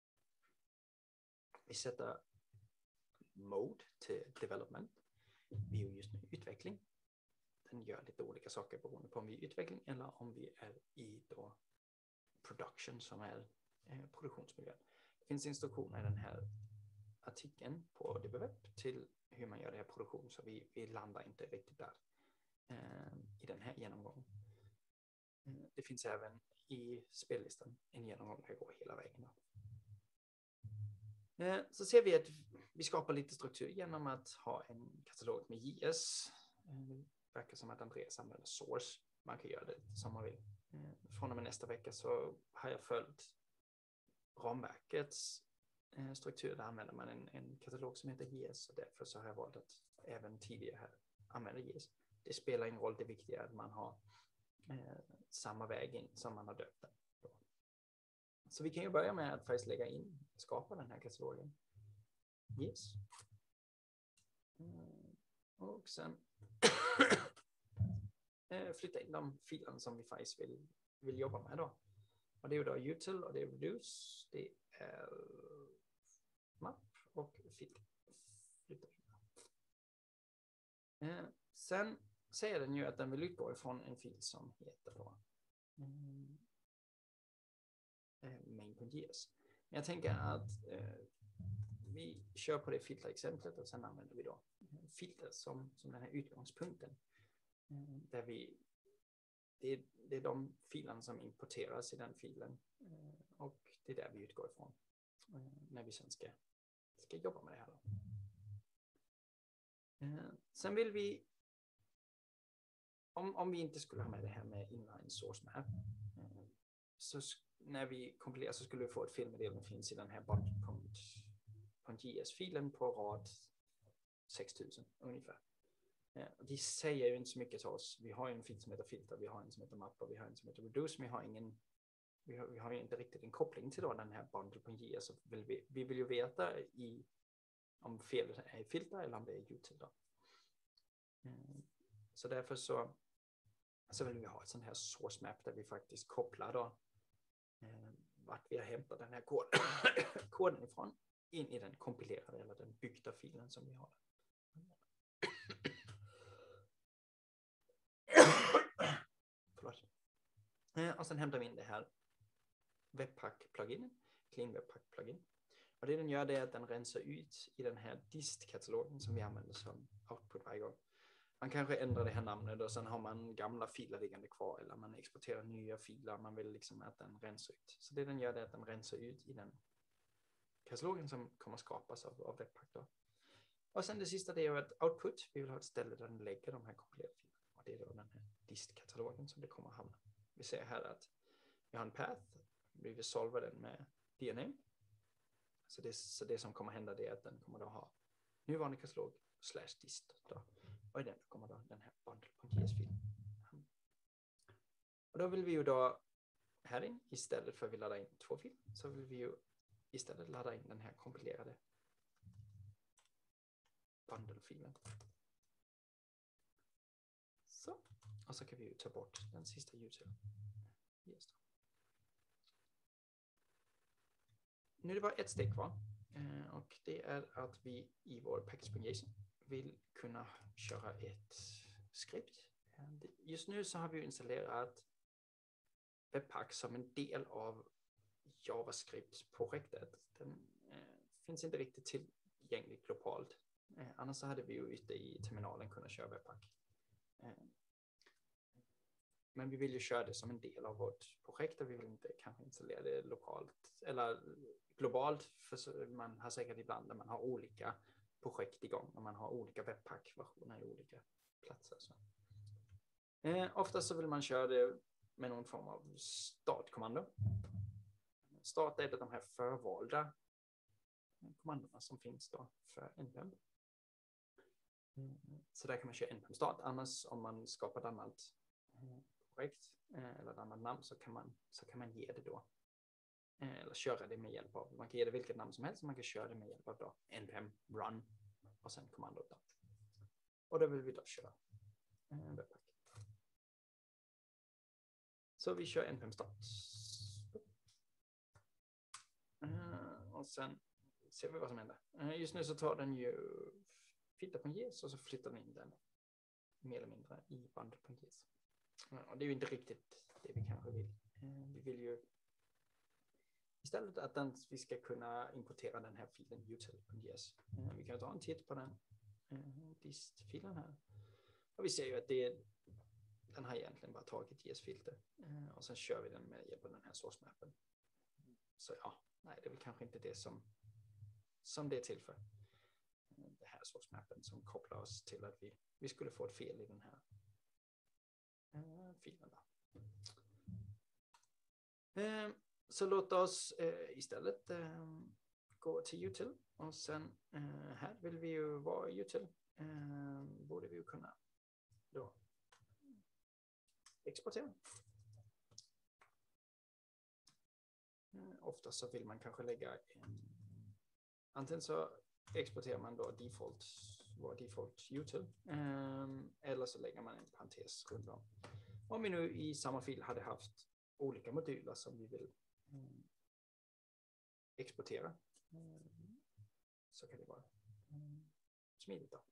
Vi sätter mode till development. Vi är just nu i utveckling. Den gör lite olika saker beroende på om vi är i utveckling eller om vi är i då production som är eh, produktionsmiljön. Det finns instruktioner i den här artikeln på D B Web till hur man gör det här produktion, så vi, vi landar inte riktigt där eh, i den här genomgången. Eh, det finns även i spellistan en genomgång där går hela vägen. Då. Eh, så ser vi att vi skapar lite struktur genom att ha en katalog med J S. Eh, det verkar som att Andreas använder source. Man kan göra det som man vill. Eh, från och med nästa vecka så har jag följt ramverkets eh, struktur. Där använder man en, en katalog som heter J S. Och därför så har jag valt att även tidigare här använda J S. Det spelar ingen roll, det viktiga är att man har eh, samma väg in som man har döpt den. Så vi kan ju börja med att faktiskt lägga in, skapa den här katalogen. Yes. Mm. Och sen flytta in de filerna som vi faktiskt vill, vill jobba med då. Och det är ju då util och det är reduce, det är map och flytta. Eh, sen säger den ju att den vill utgå ifrån en fil som heter då mm, main.js. Men jag tänker att eh, vi kör på det filterexemplet och sen använder vi då filter som, som den här utgångspunkten. Eh, där vi, det, är, det är de filerna som importeras i den filen eh, och det är där vi utgår ifrån eh, när vi sen ska, ska jobba med det här. Då. Eh, sen vill vi, om, om vi inte skulle ha med det här med inline source map, eh, så när vi kompilerar så skulle vi få ett filmmeddelande som finns i den här bond.js-filen på rad sex tusen ungefär. Eh, det säger ju inte så mycket till oss. Vi har en fil som heter filter, vi har en som heter map och vi har en som heter reduce, men vi har ingen vi har, vi har ju inte riktigt en koppling till då den här bundle.js, så vill vi, vi vill ju veta i, om felet är i filter eller om det är util då. Mm. Så därför så, så vill vi ha ett sånt här source map där vi faktiskt kopplar då eh, vart vi har hämtat den här koden, koden ifrån in i den kompilerade eller den byggda filen som vi har. Förlåt. Eh, och sen hämtar vi in det här Webpack-pluginen, Clean Webpack-plugin. Och det den gör det är att den rensar ut i den här dist-katalogen som vi använder som output varje gång. Man kanske ändrar det här namnet och sen har man gamla filer liggande kvar eller man exporterar nya filer. Man vill liksom att den rensar ut. Så det den gör det är att den rensar ut i den katalogen som kommer skapas av, av Webpack då. Och sen det sista det är att output. Vi vill ha ett ställe där den lägger de här kompilerade filerna. Och det är då den här dist-katalogen som det kommer att hamna. Vi ser här att vi har en path. Vi vill solva den med D N A. Så det, så det som kommer hända det är att den kommer att ha nuvarande katalog slash dist då. Och i den kommer då den här bundle.js-filen. Och då vill vi ju då här in, istället för att vi laddar in två filer, så vill vi ju istället ladda in den här kompilerade bundle-filen. Så. Och så kan vi ju ta bort den sista util. Yes. Nu är det bara ett steg kvar. Och det är att vi i vår package.json vill kunna köra ett skript. Just nu så har vi installerat Webpack som en del av JavaScript-projektet. Den eh, finns inte riktigt tillgänglig globalt. Eh, annars så hade vi ju ute i terminalen kunnat köra Webpack. Eh, men vi vill ju köra det som en del av vårt projekt och vi vill inte kanske installera det lokalt eller globalt, för man har säkert ibland där man har olika projekt igång och man har olika Webpack-versioner i olika platser. Så. Eh, oftast så vill man köra det med någon form av startkommando. Start är ett av de här förvalda kommandona som finns då för npm. Så där kan man köra npm start. Annars om man skapar ett annat projekt eller ett annat namn så kan man, så kan man ge det då. Eller köra det med hjälp av, man kan ge det vilket namn som helst, man kan köra det med hjälp av då npm run och sen kommandot då. Och då vill vi då köra Webpack. Så vi kör npm start. Och sen ser vi vad som händer. Just nu så tar den ju filter.js och så flyttar den in den mer eller mindre i bundle.js. Och det är ju inte riktigt det vi kanske vill. Vi vill ju istället att den, vi ska kunna importera den här filen util.js. Vi kan ta en titt på den dist-filen här. Och vi ser ju att det, den har egentligen bara tagit js-filter. Och sen kör vi den med hjälp av den här source-mappen. Så ja, nej, det är väl kanske inte det som, som det är till för. Det här source-mappen som kopplar oss till att vi, vi skulle få ett fel i den här uh, filen. Då. Uh, så låt oss uh, istället uh, gå till util. Och sen uh, här vill vi ju vara util. Uh, borde vi ju kunna då exportera. Uh, ofta så vill man kanske lägga en, antingen så exporterar man då default, vår default util, um, eller så lägger man en parentes runt om. Om vi nu i samma fil hade haft olika moduler som vi vill um, exportera, um, så kan det vara um, smidigt då.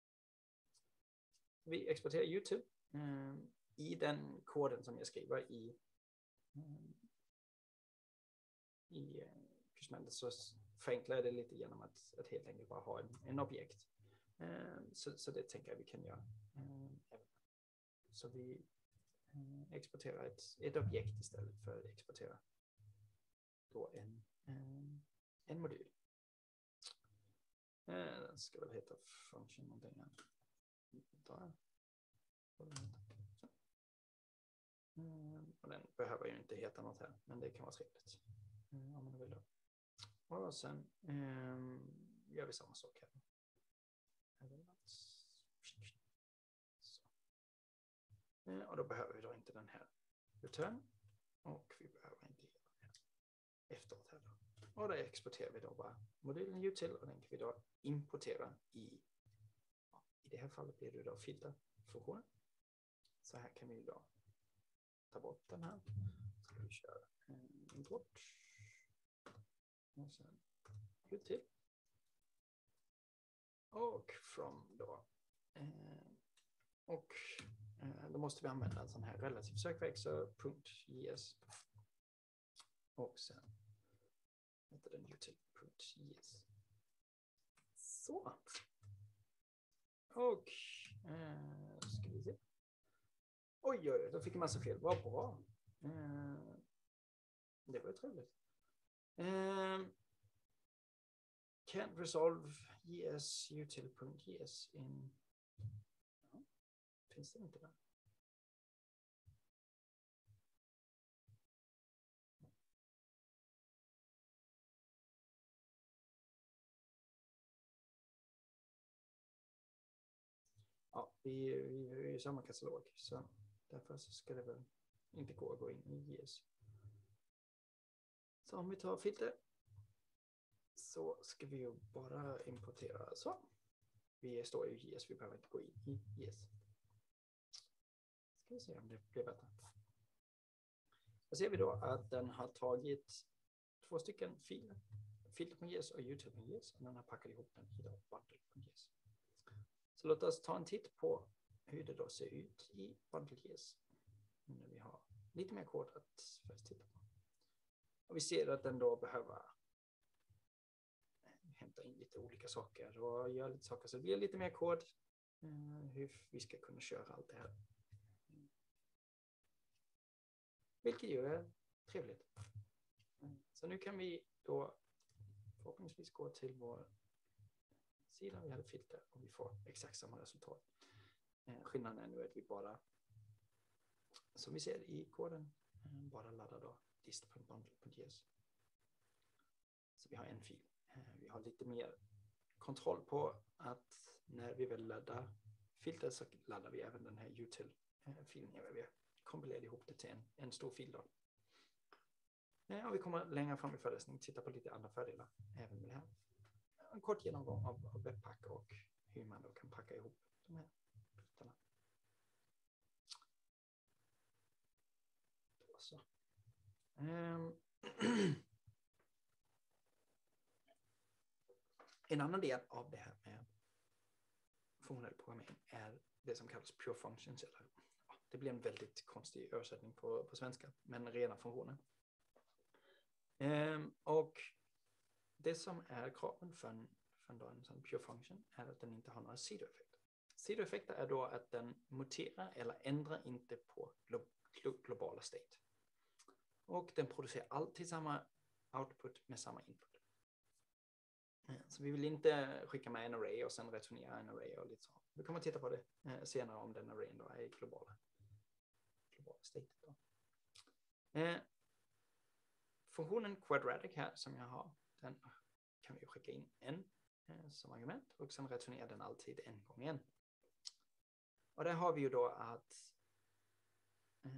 Vi exporterar util um, i den koden som jag skriver i um, i uh, Kursmentet, så förenklar det lite genom att, att helt enkelt bara ha en, en objekt. Um, så, så det tänker jag vi kan göra. Um, så vi um, exporterar ett, ett objekt istället för att exportera då en, um, en modul. Uh, den ska väl heta function någonting här. Där. Um, och den behöver ju inte heta något här, men det kan vara trevligt. Um, om man vill då. Och sen um, gör vi samma sak här. Så. Och då behöver vi då inte den här return. Och vi behöver en del efteråt här då. Och då exporterar vi då bara modulen util och den kan vi då importera i, ja, i det här fallet blir det då filterfunktionen. Så här kan vi då ta bort den här. Så ska vi köra en import. Och sen util. Och from då. Eh, och eh, då måste vi använda en sån här relativ sökväxel .js. Och sen heter den util.js. Så. Och eh, ska vi se. Oj, oj, då fick jag massa fel. Vad bra. Eh, det var ju trevligt. Eh, can't resolve js util.js in... Ja, finns det inte där? Ja, vi, vi är i samma katalog, så därför så ska det väl inte gå att gå in i J S. Så om vi tar filter så ska vi ju bara importera så. Vi står i J S, vi behöver inte gå in i J S. Ska vi se om det blir bättre. Då ser vi då att den har tagit två stycken filer, filter.js och util.js, och den har packat ihop den i bundle.js. Så låt oss ta en titt på hur det då ser ut i bundle.js. Nu vi har lite mer kod att först titta på. Och vi ser att den då behöver hämta in lite olika saker och göra lite saker så det blir lite mer kod hur vi ska kunna köra allt det här. Vilket ju är trevligt. Så nu kan vi då förhoppningsvis gå till vår sida. Vi hade filter och vi får exakt samma resultat. Skillnaden är nu att vi bara, som vi ser i koden, bara laddar då dist.bundle.js. Så vi har en fil. Vi har lite mer kontroll på att när vi väl laddar filter så laddar vi även den här util-filen. Vi kompilerar ihop det till en, en stor fil då. Och vi kommer längre fram i föreläsningen titta på lite andra fördelar även med det här. En kort genomgång av, av Webpack och hur man då kan packa ihop de här bitarna. Så. Um. En annan del av det här med funktionell programmering är det som kallas pure functions. Eller, ja, det blir en väldigt konstig översättning på, på svenska, men rena funktioner. Um, och det som är kraven för en, för en, en sån pure function är att den inte har några sidoeffekter. Sidoeffekter är då att den muterar eller ändrar inte på glo glo globala state. Och den producerar alltid samma output med samma input. Så vi vill inte skicka med en array och sen returnera en array och lite så. Vi kommer att titta på det senare om den arrayen då är i globala, globala state. Då. Eh, funktionen quadratic här som jag har, den kan vi skicka in en eh, som argument och sen returnera den alltid en gång igen. Och där har vi ju då att eh,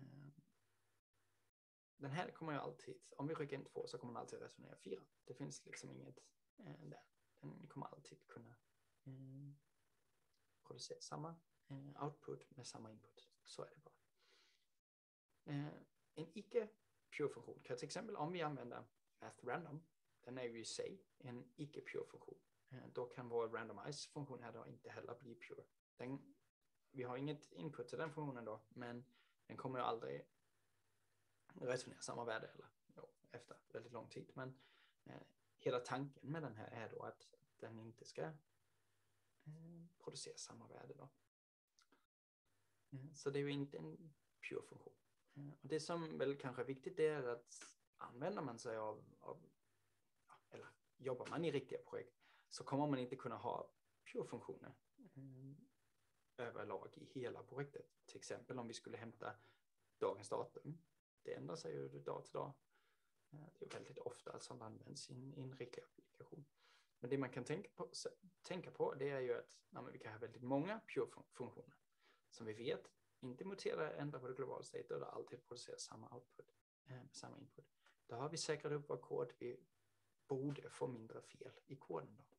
den här kommer ju alltid, om vi skickar in två så kommer den alltid returnera fyra. Det finns liksom inget eh, där. Den kommer alltid kunna eh, producera samma eh, output med samma input. Så är det bara. Eh, en icke-pure-funktion kan till exempel, om vi använder math-random, den är ju i sig en icke-pure-funktion. Eh, då kan vår randomize-funktion här då inte heller bli pure. Den, vi har inget input till den funktionen då, men den kommer ju aldrig returnera samma värde eller, jo, efter väldigt lång tid. Men eh, hela tanken med den här är då att den inte ska eh, producera samma värde då. Eh, så det är ju inte en pure-funktion. Eh, och det som väl kanske är viktigt är att använder man sig av, av ja, eller jobbar man i riktiga projekt så kommer man inte kunna ha pure-funktioner eh, överlag i hela projektet. Till exempel om vi skulle hämta dagens datum. Det ändrar sig ju dag till dag. Det är väldigt ofta som används i en, i en riktig applikation. Men det man kan tänka på, tänka på det är ju att ja, men vi kan ha väldigt många pure-funktioner som vi vet inte muterar ändra på det globala state och alltid producerar samma output. eh, med samma input. Då har vi säkrat upp vår kod. Vi borde få mindre fel i koden då.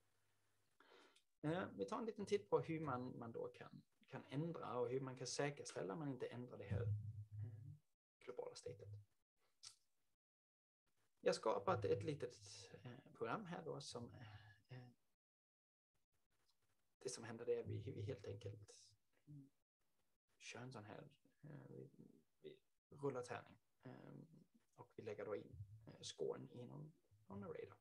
Eh, vi tar en liten titt på hur man, man då kan, kan ändra och hur man kan säkerställa att man inte ändrar det här eh, globala statet. Jag har skapat ett litet eh, program här då som eh, det som händer är att vi, vi helt enkelt mm, kör en sån här eh, vi, vi rullar tärning eh, och vi lägger då in eh, scoren i någon, någon array då.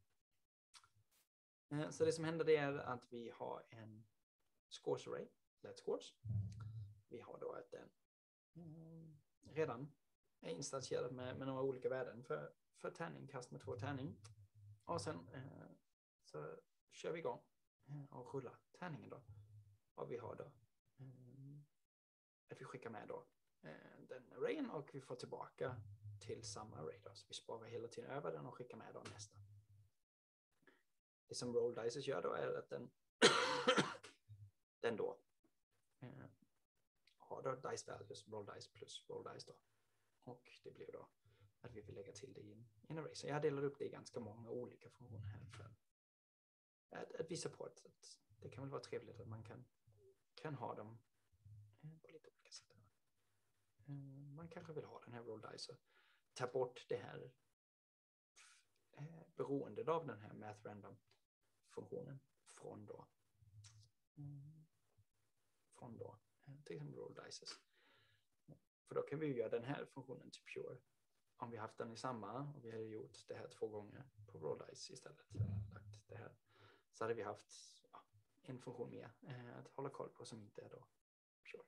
Eh, så det som händer det är att vi har en scores array, let scores. Vi har då att den mm, redan är instanserad med, med några olika värden för, för tärning, kast med två tärning. Och sen eh, så kör vi igång eh, och rullar tärningen då. Och vi har då eh, att vi skickar med då eh, den arrayen och vi får tillbaka till samma array då. Så vi sparar hela tiden över den och skickar med då nästa. Det som roll dices gör då är att den den då eh, har då dice values, roll dice plus roll dice då. Och det blir då att vi vill lägga till det i en, en array. Så jag delar upp det i ganska många olika funktioner här för att, att visa på att, att det kan väl vara trevligt att man kan, kan ha dem på lite olika sätt. Man kanske vill ha den här roll dice och ta bort det här eh, beroende av den här math random funktionen från då mm, från då till exempel roll dices. För då kan vi göra den här funktionen till pure. Om vi haft den i samma och vi hade gjort det här två gånger på roll dice istället. Lagt det här, så hade vi haft ja, en funktion mer eh, att hålla koll på som inte är då pure.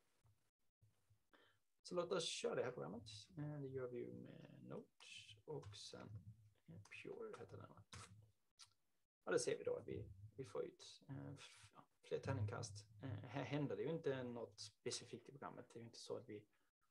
Så låt oss köra det här programmet. Eh, det gör vi ju med Node och sen eh, pure heter den. Och det ser vi då att vi, vi får ut eh, ja, fler tärningkast. Eh, här händer det ju inte något specifikt i programmet. Det är ju inte så att vi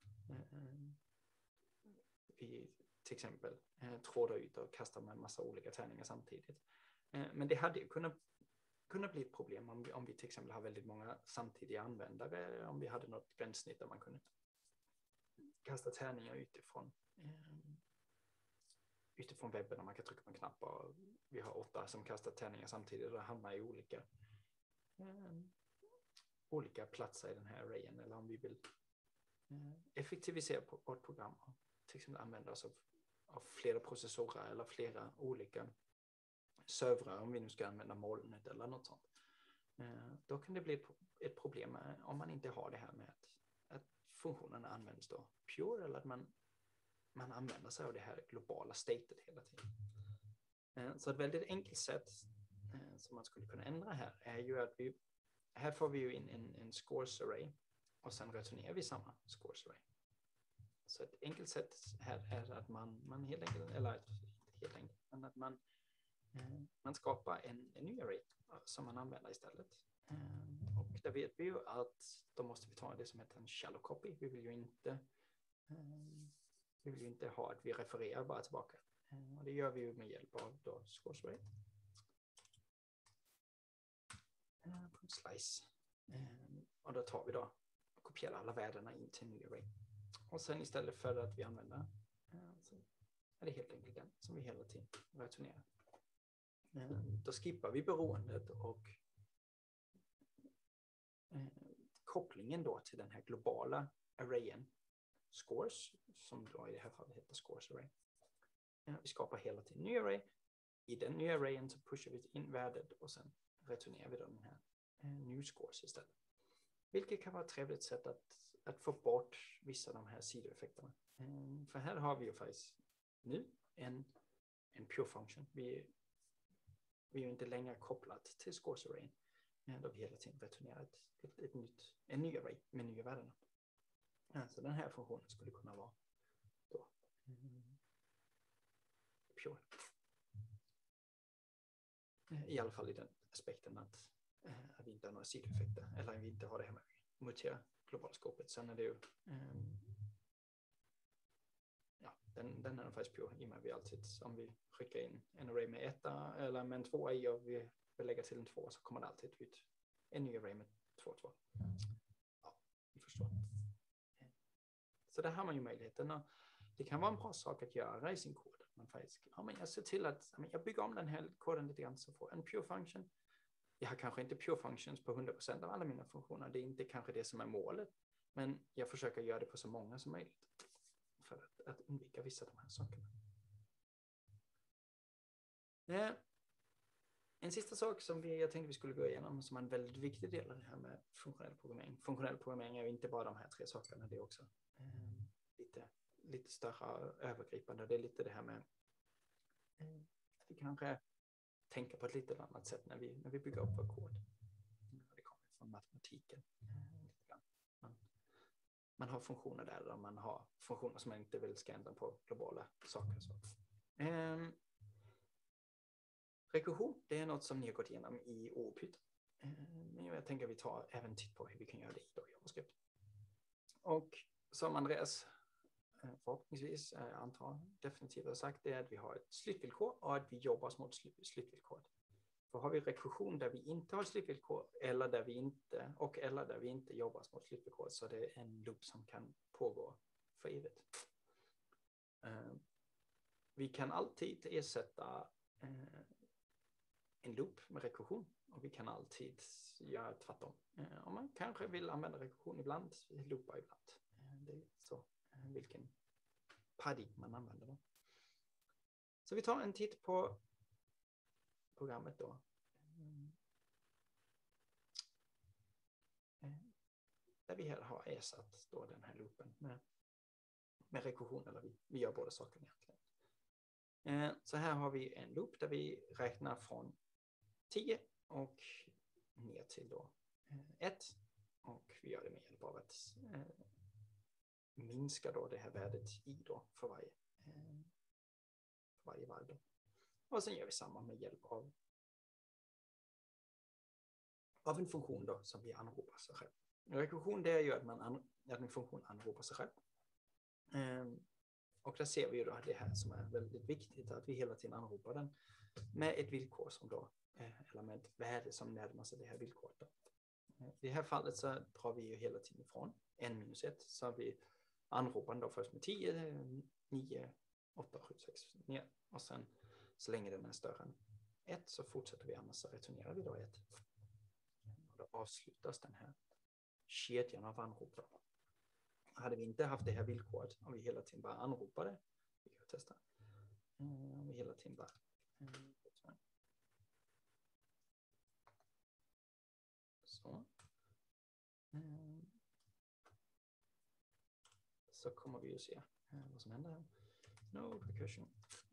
vi till exempel eh, trådar ut och kastar med en massa olika tärningar samtidigt. Eh, men det hade ju kunnat, kunnat bli ett problem om vi, om vi till exempel har väldigt många samtidiga användare, om vi hade något gränssnitt där man kunde kasta tärningar utifrån eh, utifrån webben och man kan trycka på en knapp och vi har åtta som kastar tärningar samtidigt och hamnar i olika eh, olika platser i den här arrayen, eller om vi vill effektivisera på vårt program och till exempel använda oss av, av flera processorer eller flera olika servrar, om vi nu ska använda molnet eller något sånt. Eh, då kan det bli ett, ett problem om man inte har det här med att, att funktionerna används då pure, eller att man, man använder sig av det här globala statet hela tiden. Eh, så ett väldigt enkelt sätt eh, som man skulle kunna ändra här är ju att vi, här får vi ju in en, en scores array. Och sen returnerar vi samma scores array. Så ett enkelt sätt här är att man, man helt enkelt, eller helt enkelt, men att man, eh, man skapar en, en ny array som man använder istället. Eh, och där vet vi ju att då måste vi ta det som heter en shallow copy. Vi vill ju inte, eh, vi vill ju inte ha att vi refererar bara tillbaka. Eh, och det gör vi ju med hjälp av då scores array. Eh, slice. Eh, och då tar vi då kopiera alla värdena in till en ny array. Och sen istället för att vi använder så är det helt enkelt den som vi hela tiden returnerar. Då skippar vi beroendet och kopplingen då till den här globala arrayen scores, som då i det här fallet heter scores array. Vi skapar hela tiden en ny array. I den nya arrayen så pushar vi in värdet och sen returnerar vi då den här new scores istället. Vilket kan vara ett trevligt sätt att, att få bort vissa av de här sidoeffekterna. Mm, för här har vi ju faktiskt nu en, en pure function. Vi, vi är ju inte längre kopplat till scores array. Då vi hela tiden returnerar ett, ett, ett nytt, en ny array med nya värden. Ja, så den här funktionen skulle kunna vara då, mm, pure. I alla fall i den aspekten att att vi inte har några sidoeffekter, eller att vi inte har det här med att mutera globalskopet. Sen är det ju um, ja, den, den är faktiskt pure i och med att vi alltid, om vi skickar in en array med etta eller med en tvåa i och vi vill lägga till en två, så kommer det alltid ut en ny array med två, två. Ja, ni förstår. Så där har man ju möjligheten att det kan vara en bra sak att göra i sin kod. Man faktiskt, ja, men jag ser till att ja, men jag bygger om den här koden lite grann så får en pure function. Jag har kanske inte pure functions på hundra procent av alla mina funktioner. Det är inte kanske det som är målet. Men jag försöker göra det på så många som möjligt. För att, att undvika vissa av de här sakerna. Eh, en sista sak som vi, jag tänkte vi skulle gå igenom som är en väldigt viktig del av det här med funktionell programmering. Funktionell programmering är ju inte bara de här tre sakerna. Det är också eh, lite, lite större övergripande. Det är lite det här med eh, att vi kanske tänker på ett lite annat sätt när vi, när vi bygger upp vår kod. Det kommer från matematiken. Man, man har funktioner där och man har funktioner som man inte vill ska ändra på globala saker. Så. Um, rekursion, det är något som ni har gått igenom i O O P. Um, men jag tänker att vi tar även titt på hur vi kan göra det i JavaScript. Och som Andreas förhoppningsvis, jag antar definitivt har sagt, det är att vi har ett slutvillkor och att vi jobbar mot slutvillkor. För har vi rekursion där vi inte har slutvillkor eller där vi inte, och eller där vi inte jobbar mot slutvillkor så är det en loop som kan pågå för evigt. Uh, vi kan alltid ersätta uh, en loop med rekursion och vi kan alltid göra tvärtom. Uh, om man kanske vill använda rekursion ibland, loopa ibland. Uh, det är så. Vilken paradigm man använder då. Så vi tar en titt på programmet då. Där vi här har ersatt då den här loopen med, med rekursion, eller vi, vi gör båda sakerna egentligen. Så här har vi en loop där vi räknar från tio och ner till då ett. Och vi gör det med hjälp av att minska då det här värdet i då för varje, eh, för varje varv då. Och sen gör vi samma med hjälp av, av en funktion då som vi anropar sig själv. En rekursion det är ju att, man an, att en funktion anropar sig själv. Eh, och där ser vi ju då det här som är väldigt viktigt, att vi hela tiden anropar den med ett villkor som då, eh, eller med ett värde som närmar sig det här villkoret då. Eh, I det här fallet så drar vi ju hela tiden ifrån en minus ett, så vi anropar den då först med tio, nio, åtta, sju, sex, ner. Och sen så länge den är större än ett så fortsätter vi, annars så returnerar vi då ett. Och då avslutas den här kedjan av anrop då. Hade vi inte haft det här villkoret, om vi hela tiden bara anropade, vi kan testa, om vi hela tiden bara så. Så kommer vi ju se vad som händer här. No recursion.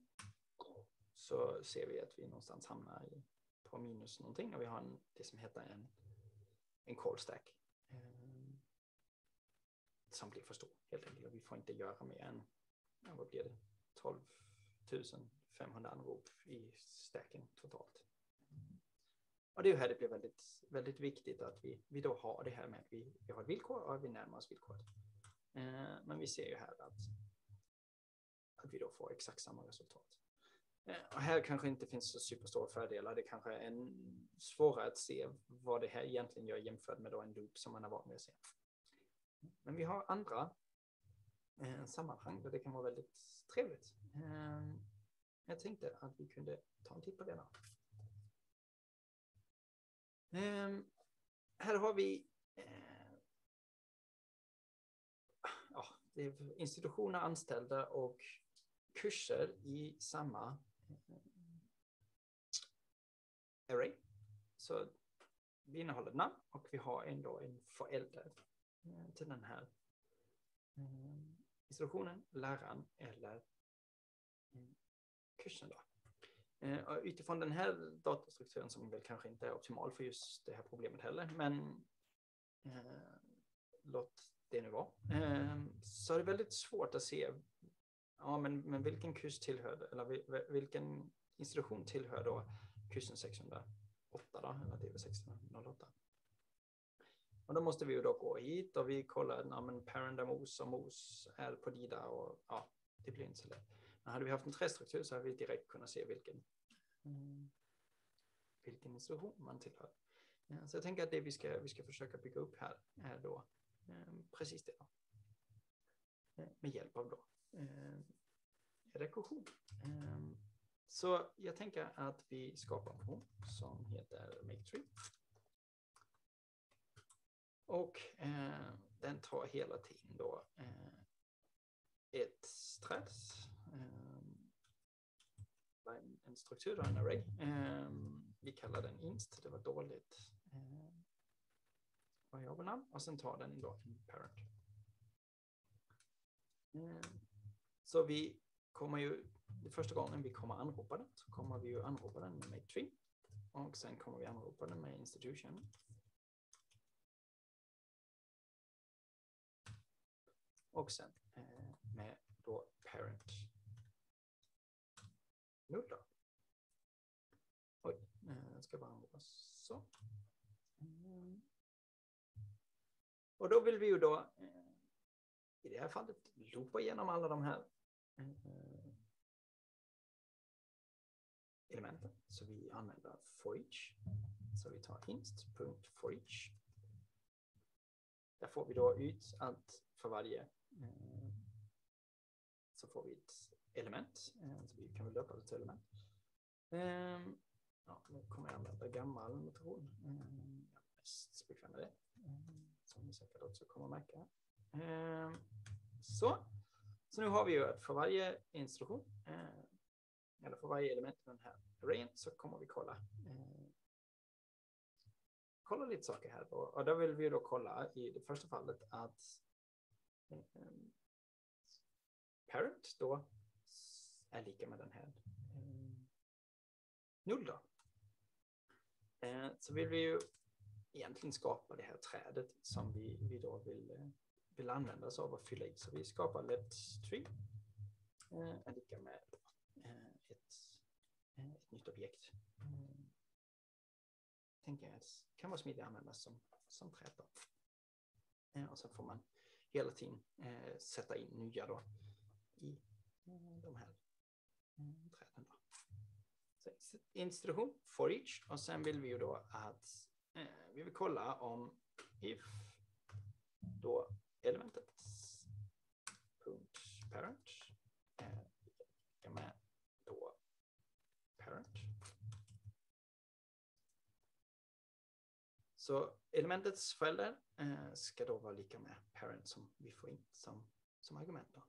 Så ser vi att vi någonstans hamnar i, på minus någonting. Och vi har en, det som heter en, en call stack. Eh, som blir för stor helt enkelt. Vi får inte göra mer än, ja, vad blir det? tolv tusen femhundra anrop i stacken totalt. Och det är ju här det blir väldigt, väldigt viktigt att vi, vi då har det här med att vi, vi har ett villkor och vi närmar oss villkoret. Eh, men vi ser ju här att, att vi då får exakt samma resultat. Eh, och här kanske inte finns så superstora fördelar. Det kanske är en svårare att se vad det här egentligen gör jämfört med då en loop som man har varit med att se. Men vi har andra eh, sammanhang där det kan vara väldigt trevligt. Eh, jag tänkte att vi kunde ta en titt på det då. Eh, här har vi eh, ja, det är institutioner, anställda och kurser i samma eh, array. Så vi innehåller namn och vi har ändå en förälder eh, till den här eh, institutionen, läraren eller eh, kursen då. Eh, och utifrån den här datastrukturen som väl kanske inte är optimal för just det här problemet heller, men eh, låt det nu vara. Eh, så är det väldigt svårt att se, ja, men, men vilken kurs tillhör, eller vilken institution tillhör då kursen sexhundraåtta då, eller det är sexhundraåtta. Och då måste vi ju då gå hit och vi kollar, ja, men parent är mos och mos är på Dida och ja, det blir inte så lätt. Men hade vi haft en trästruktur så hade vi direkt kunnat se vilken, mm, vilken institution man tillhör. Ja, så jag tänker att det vi ska, vi ska försöka bygga upp här är då eh, precis det då. Med hjälp av då eh, rekursion. Eh, så jag tänker att vi skapar en funktion som heter makeTree. Och eh, den tar hela tiden då eh, ett träd. Eh, en, en struktur, en array. Eh, vi kallar den inst, det var dåligt. Eh, variabelnamn. Och sen tar den då en parent. Eh, så vi kommer ju, det första gången vi kommer anropa den, så kommer vi ju anropa den med makeTree. Och sen kommer vi anropa den med institution. Och sen eh, med då parent null då. Oj, eh, ska bara anropa så. Mm. Och då vill vi ju då eh, i det här fallet loopa igenom alla de här eh, elementen. Så vi använder for each. Så vi tar inst.forEach. Där får vi då ut allt för varje. Eh, så får vi ett element. Eh, så vi kan väl löpa ett element. Eh, ja, nu kommer jag använda gammal metod. Eh, jag är mest bekväm med det. Eh, som ni säkert också kommer att märka. Eh, så. så nu har vi ju att för varje instruktion. Eh, eller för varje element i den här arrayen så kommer vi kolla. Eh, kolla lite saker här. Då. Och då vill vi då kolla i det första fallet att Um, parent då är lika med den här um, null då. Uh, så vill vi ju egentligen skapa det här trädet som vi, vi då vill, uh, vill använda oss av och fylla i. Så vi skapar let tree uh, är lika med uh, ett, uh, ett nytt objekt. Uh, tänker jag att kan vara smidigt att användas som, som träd då. Uh, och så får man hela tiden eh, sätta in nya då i eh, de här eh, träden då. Så, institution for each och sen vill vi ju då att eh, vi vill kolla om if då elementet punkt parent eh, med då parent. Så elementets förälder eh, ska då vara lika med parent som vi får in som, som argument. Då.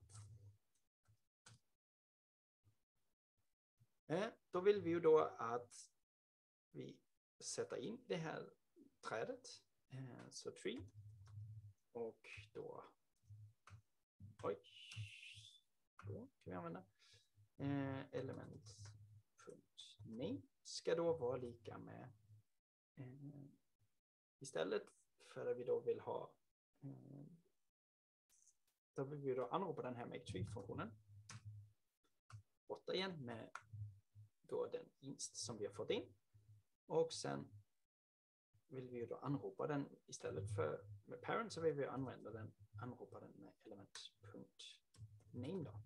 Eh, då vill vi ju då att vi sätter in det här trädet. Eh, så tree. Och då... Oj. Då kan vi använda. Eh, element.name ska då vara lika med... Eh, istället för att vi då vill ha då vill vi då anropa den här makeTree-funktionen borta igen med då den inst som vi har fått in och sen vill vi då anropa den istället för med parent så vill vi använda den anropa den med element.name då.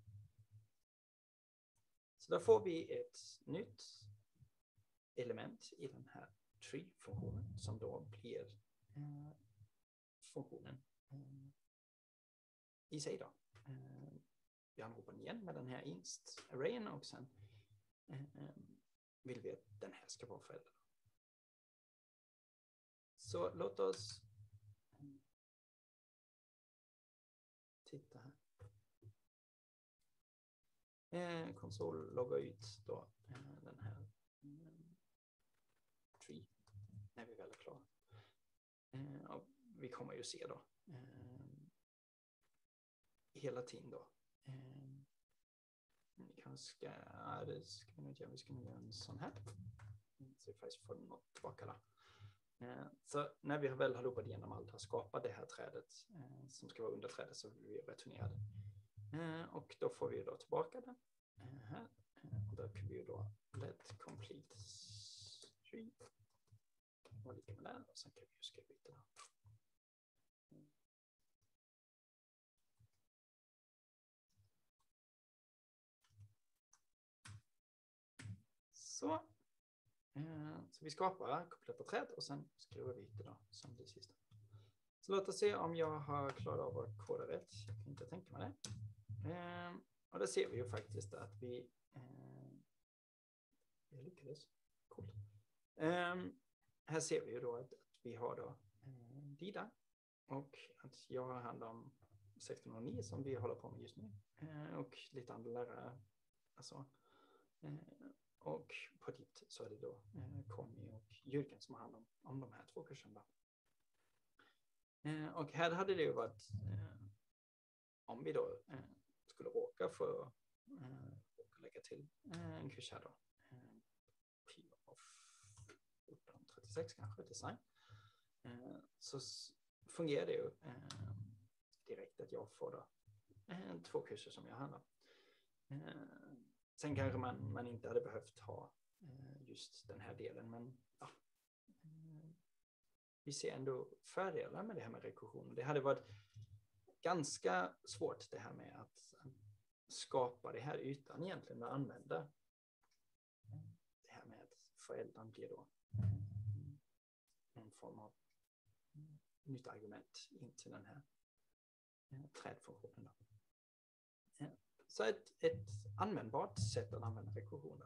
Så då får vi ett nytt element i den här tree-funktionen som då blir eh, funktionen eh, i sig då. Eh, vi anropar den igen med den här inst-arrayen och sen eh, vill vi att den här ska vara förälder. Så låt oss titta här. Eh, konsol loggar ut då eh, den här eh, tree när vi väl är klara. Eh, och vi kommer ju se då eh, hela tiden då. Eh, vi kanske ska, ja, det ska vi nog göra, vi ska nog göra en sån här. Så vi faktiskt får något tillbaka då. Eh, så när vi väl har loopat igenom allt och skapat det här trädet eh, som ska vara under trädet så vill vi returnera det. Eh, och då får vi då tillbaka det eh, här. Eh, och då kan vi ju då let complete tree. Och lika med den och sen kan vi ju skriva ut det då. Så. Eh, så vi skapar kompletta träd och sen skriver vi ut det då som det sista. Så låt oss se om jag har klarat av att koda rätt. Jag kan inte tänka mig det. Eh, Och där ser vi ju faktiskt att vi eh, jag lyckades. Coolt. Um, här ser vi ju då att, att vi har då eh, Dida och att jag har hand om sexton noll nio som vi håller på med just nu eh, och lite andra lärare. Alltså, eh, och på ditt så är det då eh, Conny och Jürgen som har hand om, om de här två kurserna. Eh, och här hade det ju varit eh, om vi då eh, skulle råka få eh, råka lägga till eh, en kurs här då. Eh, P of fjorton trettiosex kanske, design. Eh, så s- fungerar det ju eh, direkt att jag får då eh, två kurser som jag handlar. Eh, sen kanske man, man inte hade behövt ha eh, just den här delen, men ja. Eh, vi ser ändå fördelar med det här med rekursion. Det hade varit ganska svårt det här med att skapa det här utan egentligen med använda. Det här med att föräldern blir då någon form av nytt argument in till den här trädfunktionen. Då. Så ett, ett användbart sätt att använda rekursioner.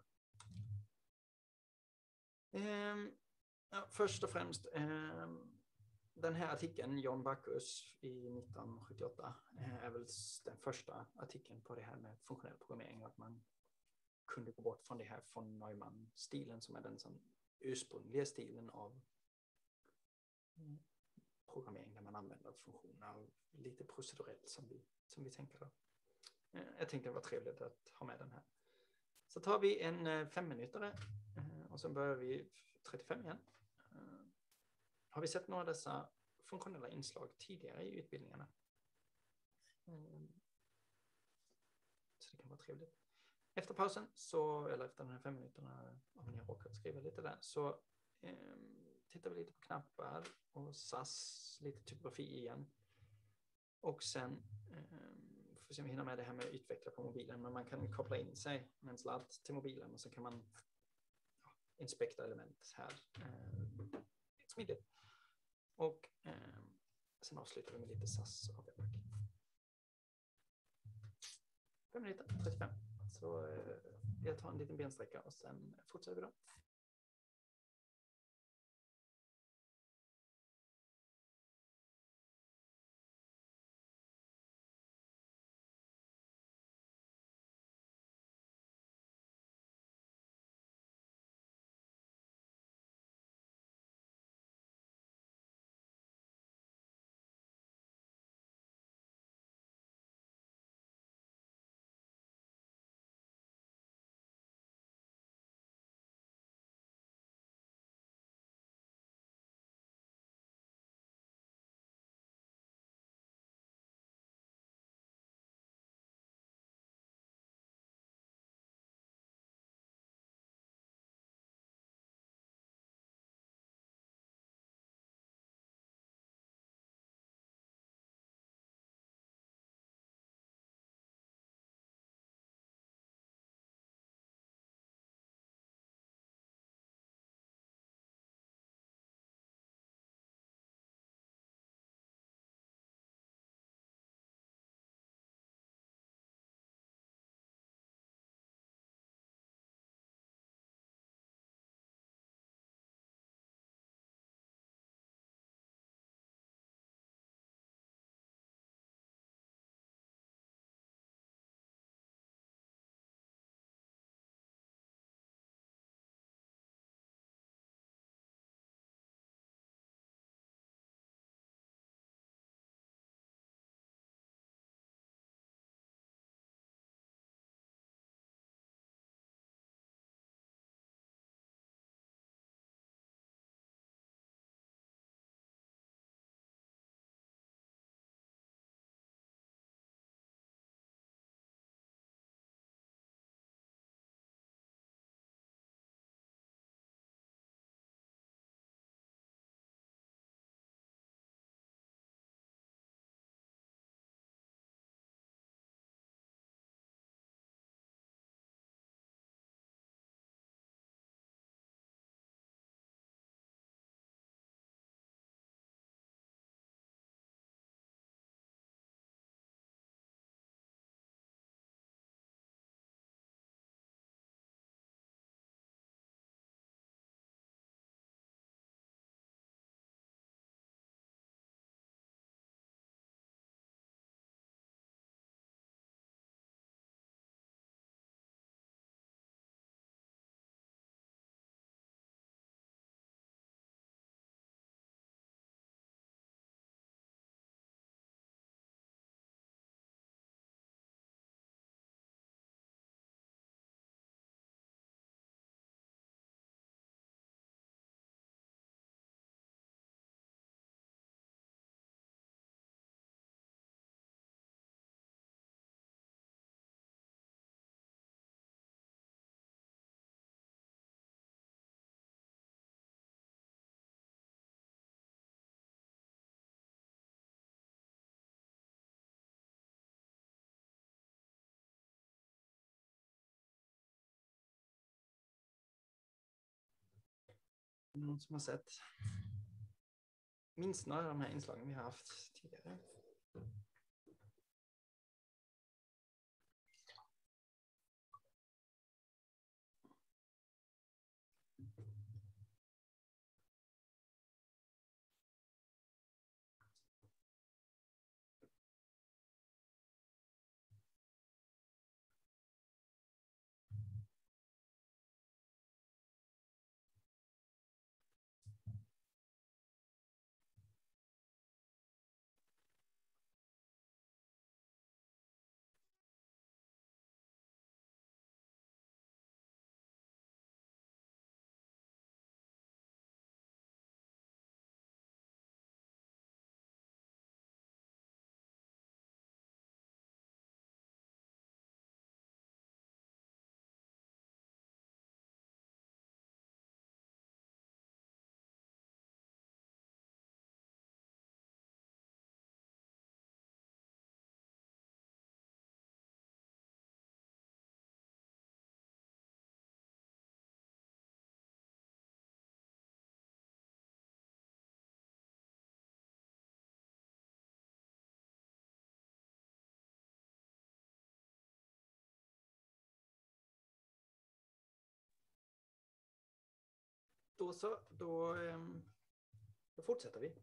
Um, ja, först och främst um, den här artikeln, John Bacchus i nittonhundrasjuttioåtta, är väl den första artikeln på det här med funktionell programmering, att man kunde gå bort från det här von Neumann-stilen som är den som ursprungliga stilen av programmering där man använder funktioner lite procedurellt som vi, som vi tänker då. Jag tänkte det var trevligt att ha med den här. Så tar vi en femminutare och sen börjar vi trettiofem igen. Har vi sett några av dessa funktionella inslag tidigare i utbildningarna? Så det kan vara trevligt. Efter pausen, så, eller efter de här fem minuterna, om ni har råkat skriva lite där, så eh, tittar vi lite på knappar och S A S, lite typografi igen. Och sen eh, får vi se om vi hinner med det här med att utveckla på mobilen, men man kan koppla in sig med en sladd till mobilen och så kan man ja, inspekta element här. Eh, smidigt. Och eh, sen avslutar vi med lite S A S och Webpack. fem minuter, trettiofem. Så eh, jag tar en liten bensträcka och sen fortsätter vi då. Någon som har sett minst några av de här inslagen vi har haft tidigare? Då så, då, um, då fortsätter vi.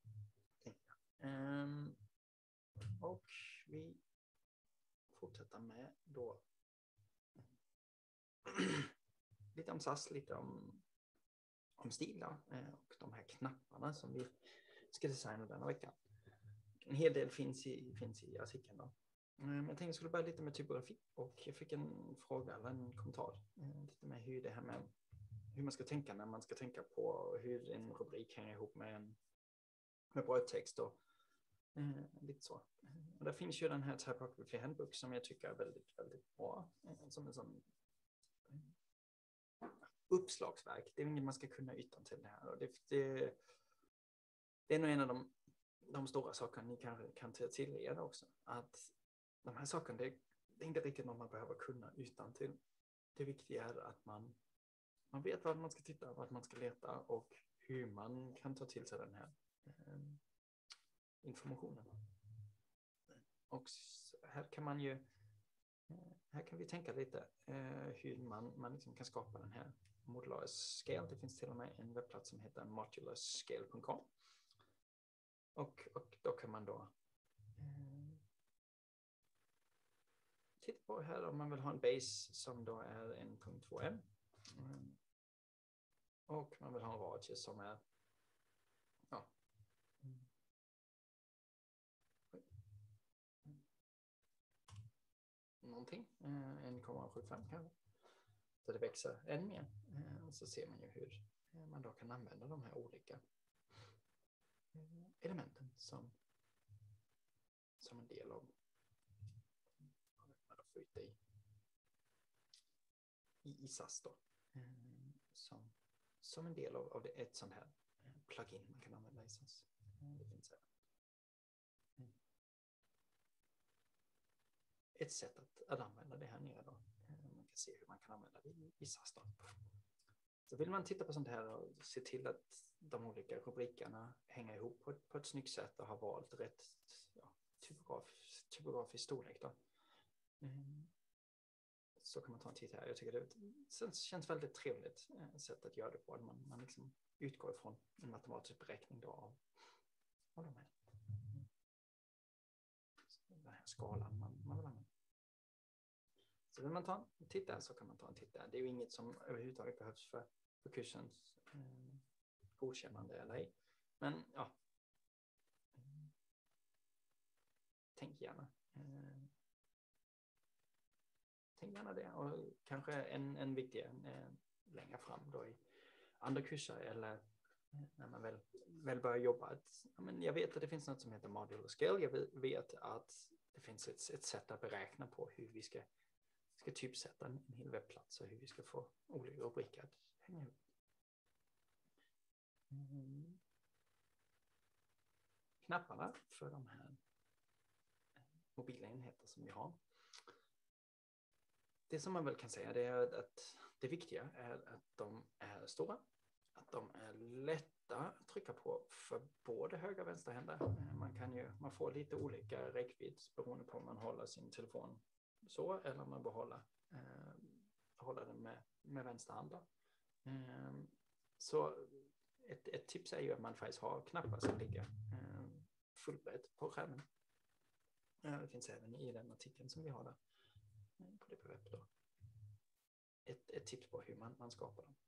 Um, och vi fortsätter med då lite om S A S, lite om, om stil då, och de här knapparna som vi ska designa denna veckan. En hel del finns i, finns i artikeln då. Men jag tänkte jag skulle börja lite med typografi, och jag fick en fråga eller en kommentar lite med hur det här med hur man ska tänka när man ska tänka på hur en rubrik hänger ihop med en med brödtext och eh, lite så. Och där finns ju den här Typography Handbook som jag tycker är väldigt, väldigt bra. Eh, som en sån eh, uppslagsverk. Det är inget man ska kunna utan till det här. Och det, det, det är nog en av de, de stora sakerna ni kanske kan ta till er också. Att de här sakerna, det, det är inte riktigt något man behöver kunna utan till. Det viktiga är att man Man vet vad man ska titta, vad man ska leta och hur man kan ta till sig den här eh, informationen. Och här kan man ju, här kan vi tänka lite eh, hur man, man liksom kan skapa den här modularisk scale. Det finns till och med en webbplats som heter modularscale punkt com. Och, och då kan man då eh, titta på här om man vill ha en base som då är en punkt två M. Mm. Och man vill ha en radie som är ja, mm. någonting, en komma sjuttiofem kanske. Så det växer än mer. Så ser man ju hur man då kan använda de här olika elementen som, som en del av i, i S A S då. Som, som en del av, av det, ett sånt här plugin man kan använda i S A S. Det finns här. Ett sätt att, att använda det här nere då. Man kan se hur man kan använda det i, i S A S då. Så vill man titta på sånt här och se till att de olika rubrikerna hänger ihop på ett, på ett snyggt sätt och har valt rätt ja, typograf, typografisk storlek då. Mm. Så kan man ta en titt här. Jag tycker det känns väldigt trevligt sätt att göra det på. Man, man liksom utgår ifrån en matematisk beräkning då av, av de här. Den här skalan man, man vill använda. Så vill man ta en titt där så kan man ta en titt där. Det är ju inget som överhuvudtaget behövs för, för kursens eh, godkännande eller ej. Men ja. Tänk gärna. Eh, tänk gärna det. Och kanske en, en viktig eh, längre fram då i andra kurser eller när man väl, väl börjar jobba. Att, ja, men jag vet att det finns något som heter modular scale. Jag vet att det finns ett, ett sätt att beräkna på hur vi ska ska typsätta en, en hel webbplats och hur vi ska få olika rubriker att hänga ihop. Mm. Knapparna för de här mobila enheter som vi har. Det som man väl kan säga det är att det viktiga är att de är stora att de är lätta att trycka på för både höger och vänsterhänder. Man kan ju, man får lite olika räckvidd beroende på om man håller sin telefon så eller om man behåller eh, håller den med, med vänster hand. Eh, så ett, ett tips är ju att man faktiskt har knappar som ligger eh, fullbrett på skärmen. Eh, det finns även i den artikeln som vi har där eh, på det på webb då. Ett, ett tips på hur man, man skapar dem.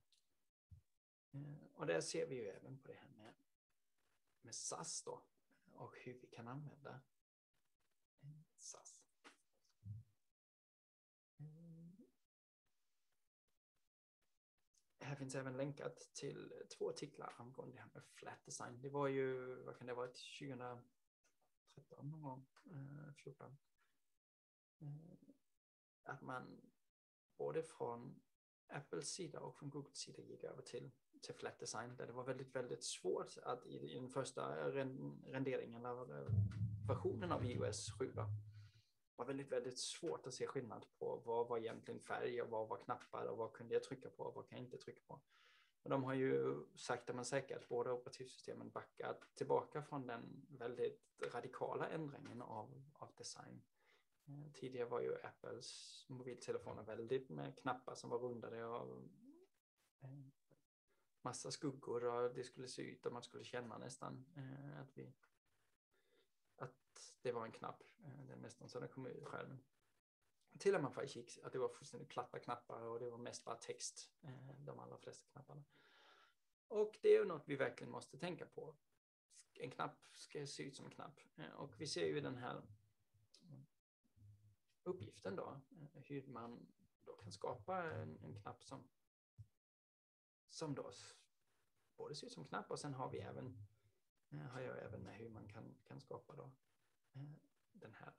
Eh, och där ser vi ju även på det här med, med S A S då och hur vi kan använda S A S. Mm. Här finns även länkat till två artiklar angående det här med flat design. Det var ju, vad kan det vara, tjugohundratretton någon gång, eh, fjorton. Eh, att man både från Apples sida och från Googles sida gick över till, till flat design, där det var väldigt, väldigt svårt att i, i den första renderingen av versionen av iOS sju då, var väldigt, väldigt svårt att se skillnad på vad var egentligen färg och vad var knappar och vad kunde jag trycka på och vad kan jag inte trycka på. Och de har ju sakta men säkert båda operativsystemen backat tillbaka från den väldigt radikala ändringen av, av design. Tidigare var ju Apples mobiltelefoner väldigt med knappar som var rundade och massa skuggor och det skulle se ut och man skulle känna nästan att, vi, att det var en knapp. Det är nästan så det kom ur skärmen. Till och med faktiskt gick att det var fullständigt platta knappar och det var mest bara text, de allra flesta knapparna. Och det är ju något vi verkligen måste tänka på. En knapp ska se ut som en knapp. Och vi ser ju den här uppgiften då, hur man då kan skapa en, en knapp som som då både ser ut som knapp och sen har vi även har jag även med hur man kan, kan skapa då den här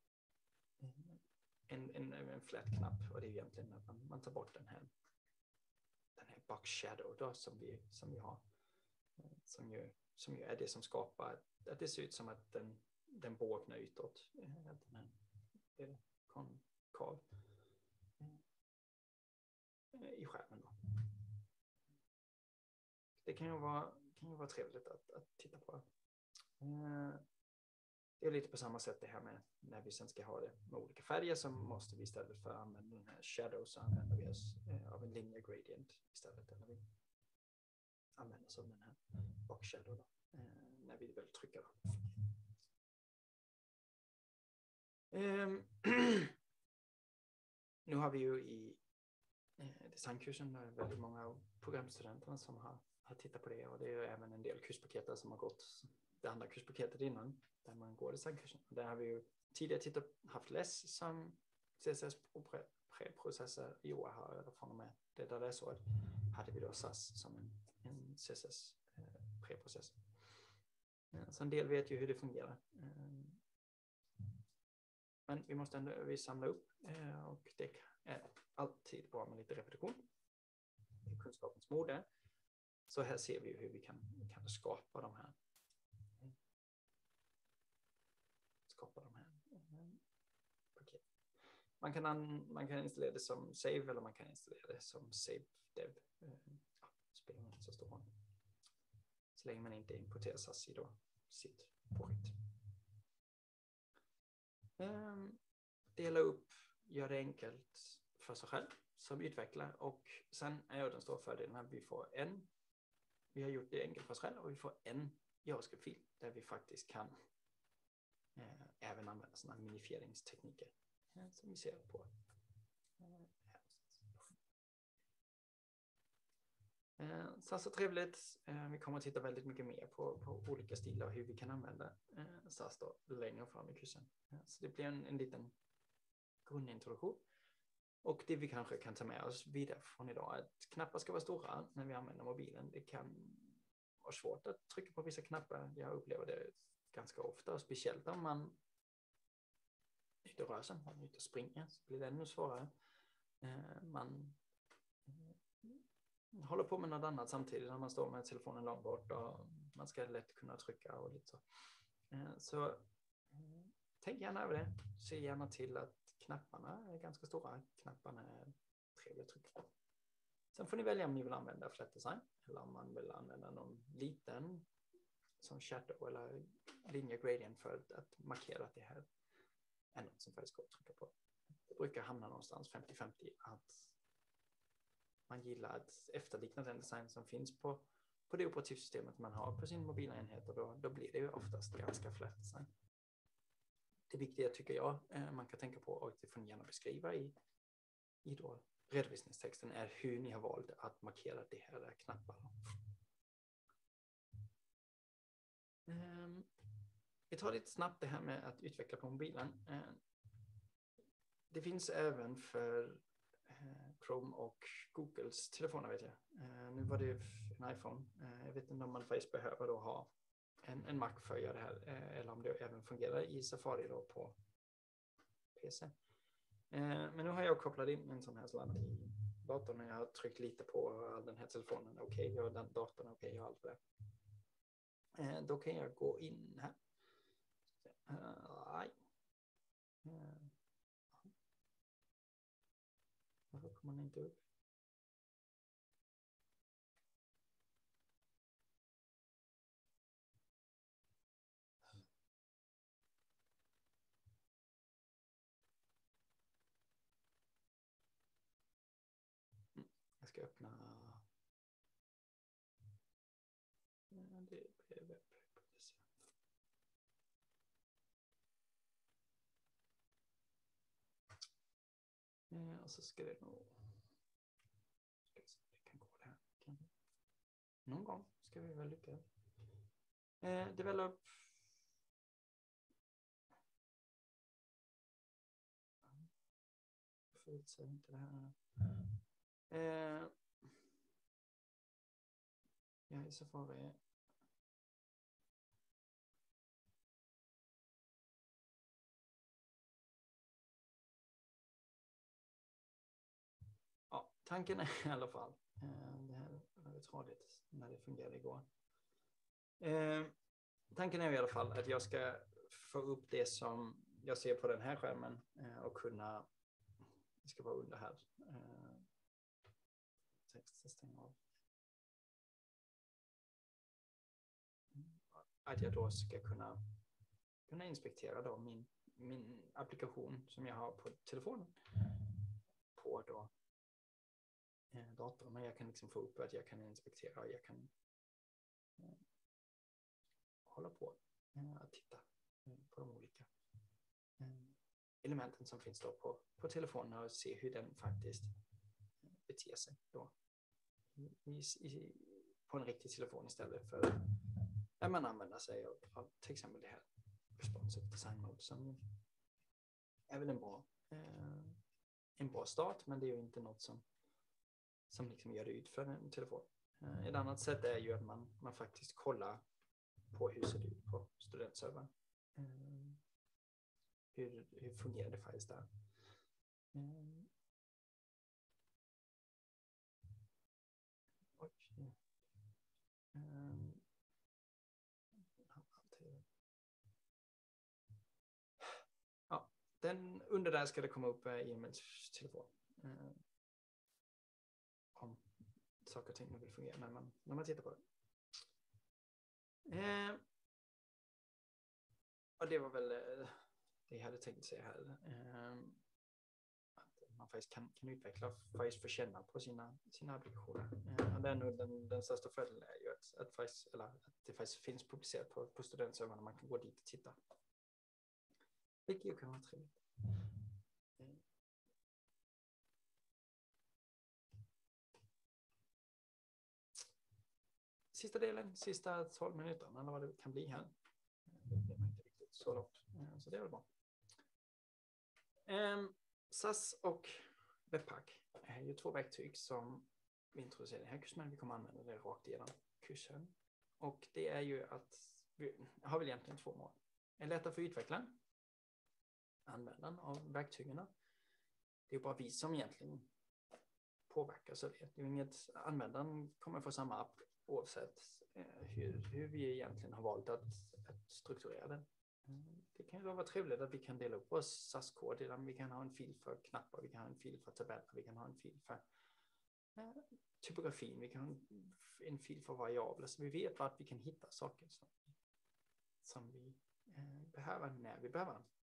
en, en, en flat knapp och det är egentligen att man, man tar bort den här den här box shadow då som vi som vi har som ju som ju är det som skapar att det ser ut som att den den bågnar utåt den här det konkav i skärmen då. Det kan ju vara, kan ju vara trevligt att, att titta på. Det är lite på samma sätt det här med när vi sen ska ha det med olika färger så måste vi istället för att använda den här shadow så använder vi oss av en linear gradient istället. Eller vi använder oss av den här box shadow då, när vi väl trycker. Nu har vi ju i designkursen väldigt många av programstudenterna som har, har tittat på det och det är även en del kurspaket som har gått det andra kurspaketet innan där man går designkursen. Där har vi ju tidigare tittat, haft Less som C S S preprocessor. I år har jag från och med det där det är så hade vi då S A S som en, en C S S preprocessor. Så en del vet ju hur det fungerar. Men vi måste ändå vi samla upp och det är alltid bra med lite repetition. Det är kunskapens mode. Så här ser vi hur vi kan, kan skapa de här skapa de här paket. Man kan, an, man kan installera det som save eller man kan installera det som save dev. Ja, spelar inte så stor roll. Så länge man inte importerar S A S i då sitt projekt. Um, dela upp, gör det enkelt för sig själv som utvecklare och sen är den stora fördelen att vi får en, vi har gjort det enkelt för oss själva och vi får en JavaScript-fil där vi faktiskt kan eh, även använda sådana minifieringstekniker eh, som vi ser på eh, Eh, så, så trevligt. Eh, vi kommer att titta väldigt mycket mer på, på olika stilar och hur vi kan använda eh, S A S då längre fram i kursen. Eh, så det blir en, en liten grundintroduktion. Och det vi kanske kan ta med oss vidare från idag är att knappar ska vara stora när vi använder mobilen. Det kan vara svårt att trycka på vissa knappar. Jag upplever det ganska ofta, och speciellt om man inte rör sig, om man inte springer, så blir det ännu svårare. Eh, man håller på med något annat samtidigt när man står med telefonen långt bort och man ska lätt kunna trycka och lite så. Så tänk gärna över det. Se gärna till att knapparna är ganska stora. Knapparna är trevliga att trycka på. Sen får ni välja om ni vill använda flat design eller om man vill använda någon liten som shadow eller linje gradient för att, att markera att det här är något som faktiskt går att trycka på. Det brukar hamna någonstans femtio femtio att man gillar att efterlikna den design som finns på, på det operativsystemet man har på sin mobilenhet, och då, då blir det ju oftast ganska flat design. Det viktiga tycker jag man kan tänka på, och det får ni gärna beskriva i, i då redovisningstexten, är hur ni har valt att markera det här är knappar. Um, vi tar lite snabbt det här med att utveckla på mobilen. Uh, det finns även för uh, Chrome och Googles telefoner, vet jag. Uh, nu var det en iPhone. Uh, jag vet inte om man faktiskt behöver då ha en, en Mac för att göra det här, uh, eller om det även fungerar i Safari då på P C. Men nu har jag kopplat in en sån här sladd i datorn och jag har tryckt lite på all den här telefonen. Okej, okay, och den datorn okej, okay, och allt det. Då kan jag gå in här. Nej. Varför kommer man inte upp? Jag ska öppna det är webb. Och så ska det nog ska se, det kan gå där. Kan det? Någon gång ska vi väl lyckas. Eh, develop förutsätter inte det här. Eh, jag är i Safari. Ja, tanken är i alla fall, eh, det här var trådigt när det fungerade igår. Eh, tanken är i alla fall att jag ska få upp det som jag ser på den här skärmen eh, och kunna, det ska vara under här. Eh, texten stänger av. Att jag då ska kunna, kunna inspektera då min, min applikation som jag har på telefonen på då eh, datorn. Men jag kan liksom få upp att jag kan inspektera och jag kan eh, hålla på eh, att titta eh, på de olika eh, elementen som finns då på, på telefonen och se hur den faktiskt beter sig då i, i, på en riktig telefon istället för när man använder sig av, av till exempel det här responsive design mode som är väl en bra eh, en bra start, men det är ju inte något som som liksom gör det ut för en telefon. Eh, ett annat sätt är ju att man, man faktiskt kollar på hur ser det ut på studentservern. Eh, hur, hur fungerar det faktiskt där? Eh, oj, eh, ja, den, under där ska det komma upp eh, e-mails telefon. Eh, om saker och ting vill fungera när man, när man tittar på det. Eh, och det var väl eh, det jag hade tänkt säga här. Eh, att man faktiskt kan, kan utveckla och faktiskt få känna på sina, sina applikationer. Eh, och den, den, den största fördelen är ju att, att, faktiskt, eller att det faktiskt finns publicerat på, på studentservern och man kan gå dit och titta. Vilket ju kan vara trevligt. Eh. Sista delen, sista tolv minuterna eller vad det kan bli här. Det blir inte riktigt så långt, så det är väl bra. Um, S A S och Webpack är ju två verktyg som vi introducerar i den här kursen, men vi kommer använda det rakt igenom kursen. Och det är ju att vi har väl egentligen två mål. En lättare för utvecklaren, användaren av verktygen. Det är bara vi som egentligen påverkar, så det är inget, användaren kommer få samma app oavsett eh, hur, hur vi egentligen har valt att, att strukturera den. Mm. Det kan ju vara trevligt att vi kan dela upp vår S A S-kod. Vi kan ha en fil för knappar, vi kan ha en fil för tabeller, vi kan ha en fil för eh, typografin, vi kan ha en, en fil för variabler, så vi vet vart vi kan hitta saker som, som vi eh, behöver när vi behöver den.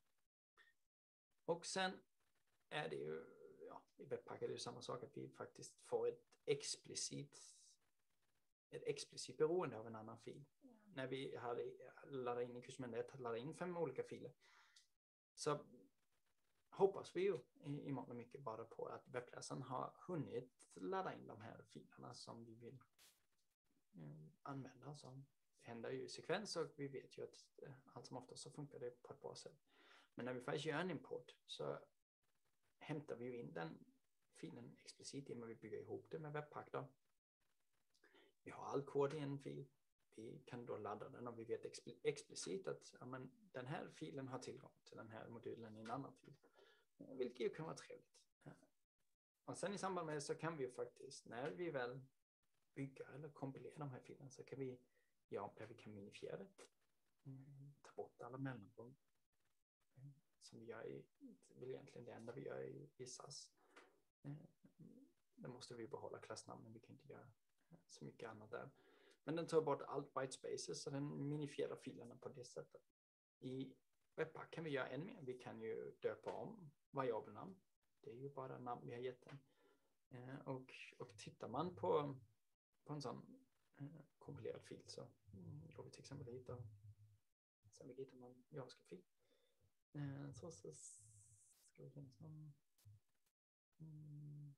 Och sen är det ju, ja, i Webpack är det ju samma sak, att vi faktiskt får ett explicit ett explicit beroende av en annan fil. Mm. När vi hade laddat in i Kursmen ett, laddat in fem olika filer, så hoppas vi ju i, i mångt och mycket bara på att webbläsaren har hunnit ladda in de här filerna som vi vill mm, använda. Som händer ju i sekvens, och vi vet ju att eh, allt som ofta så funkar det på ett bra sätt. Men när vi faktiskt gör en import så hämtar vi ju in den filen explicit innan vi bygger ihop det med Webpack då. Vi har all kod i en fil. Vi kan då ladda den, och vi vet expl- explicit att ja, men den här filen har tillgång till den här modulen i en annan fil. Vilket ju kan vara trevligt. Och sen i samband med det så kan vi ju faktiskt, när vi väl bygger eller kompilerar de här filerna, så kan vi, ja, vi kan minifiera det. Mm, ta bort alla mellanrum. Mm, som vi gör i, det är egentligen det enda vi gör i, i S A S. Mm, då måste vi behålla klassnamnen, vi kan inte göra så mycket annat där. Men den tar bort allt byte spaces, så den minifierar filerna på det sättet. I Webpack kan vi göra än mer. Vi kan ju döpa om variablerna. Det är ju bara namn vi har gett den. Eh, och, och tittar man på, på en sån eh, kompilerad fil, så mm, går vi till exempel hit och sen hittar man JavaScript-fil. Eh, så, så ska vi finna som mm,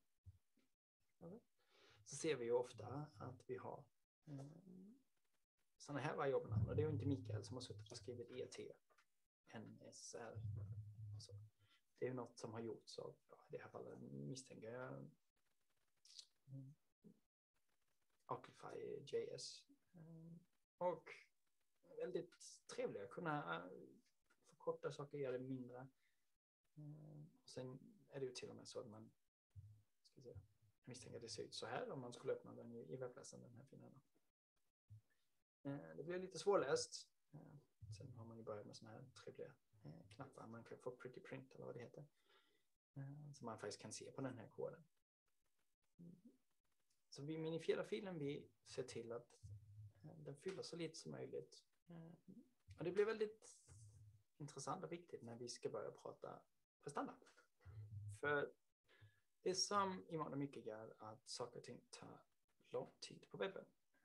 så ser vi ju ofta att vi har eh, sådana här variabler. Och det är ju inte Mikael som har suttit och skrivit E T, N S R och så. Det är ju något som har gjorts av, ja, i det här fallet misstänker jag, mm, Arclify J S. Mm, och väldigt trevliga att kunna förkorta saker, göra det mindre. Mm, och sen är det ju till och med så att man ska säga, jag misstänker att det ser ut så här om man skulle öppna den i, i webbläsaren, den här filen. Eh, det blir lite svårläst. Eh, sen har man ju börjat med såna här trevliga eh, knappar. Man kan få pretty print eller vad det heter. Eh, så man faktiskt kan se på den här koden. Mm. Så vi minifierar filen, vi ser till att eh, den fyller så lite som möjligt. Eh, och det blir väldigt intressant och viktigt när vi ska börja prata prestanda. För det som i mångt och mycket gör att saker och ting tar lång tid på webben.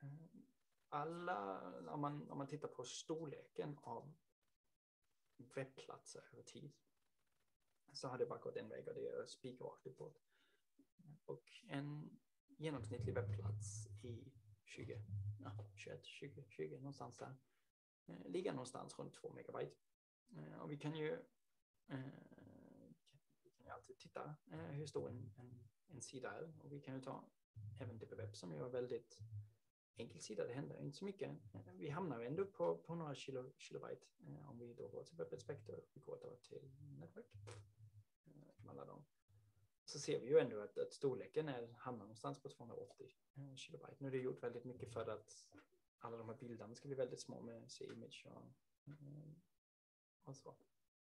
Alla, om man, om man tittar på storleken av webbplatser över tid, så har det bara gått en väg, och det är spikrakt uppåt. Och en genomsnittlig webbplats i tjugo, ja, tjugoett, tjugo, tjugo någonstans där, eh, ligger någonstans runt två megabyte. Eh, och vi kan ju eh, vi kan ju alltid titta eh, hur stor en, en, en sida är, och vi kan ju ta även D B Web som är väldigt enkel sida, det händer inte så mycket. Vi hamnar ändå på, på några kilo, kilobyte eh, om vi då går till WebInspector och vi går då till Network. Eh, alla dem. Så ser vi ju ändå att, att storleken är, hamnar någonstans på tvåhundraåttio eh, kilobyte. Nu är det gjort väldigt mycket för att alla de här bilderna ska bli väldigt små med C-image och, eh, och så.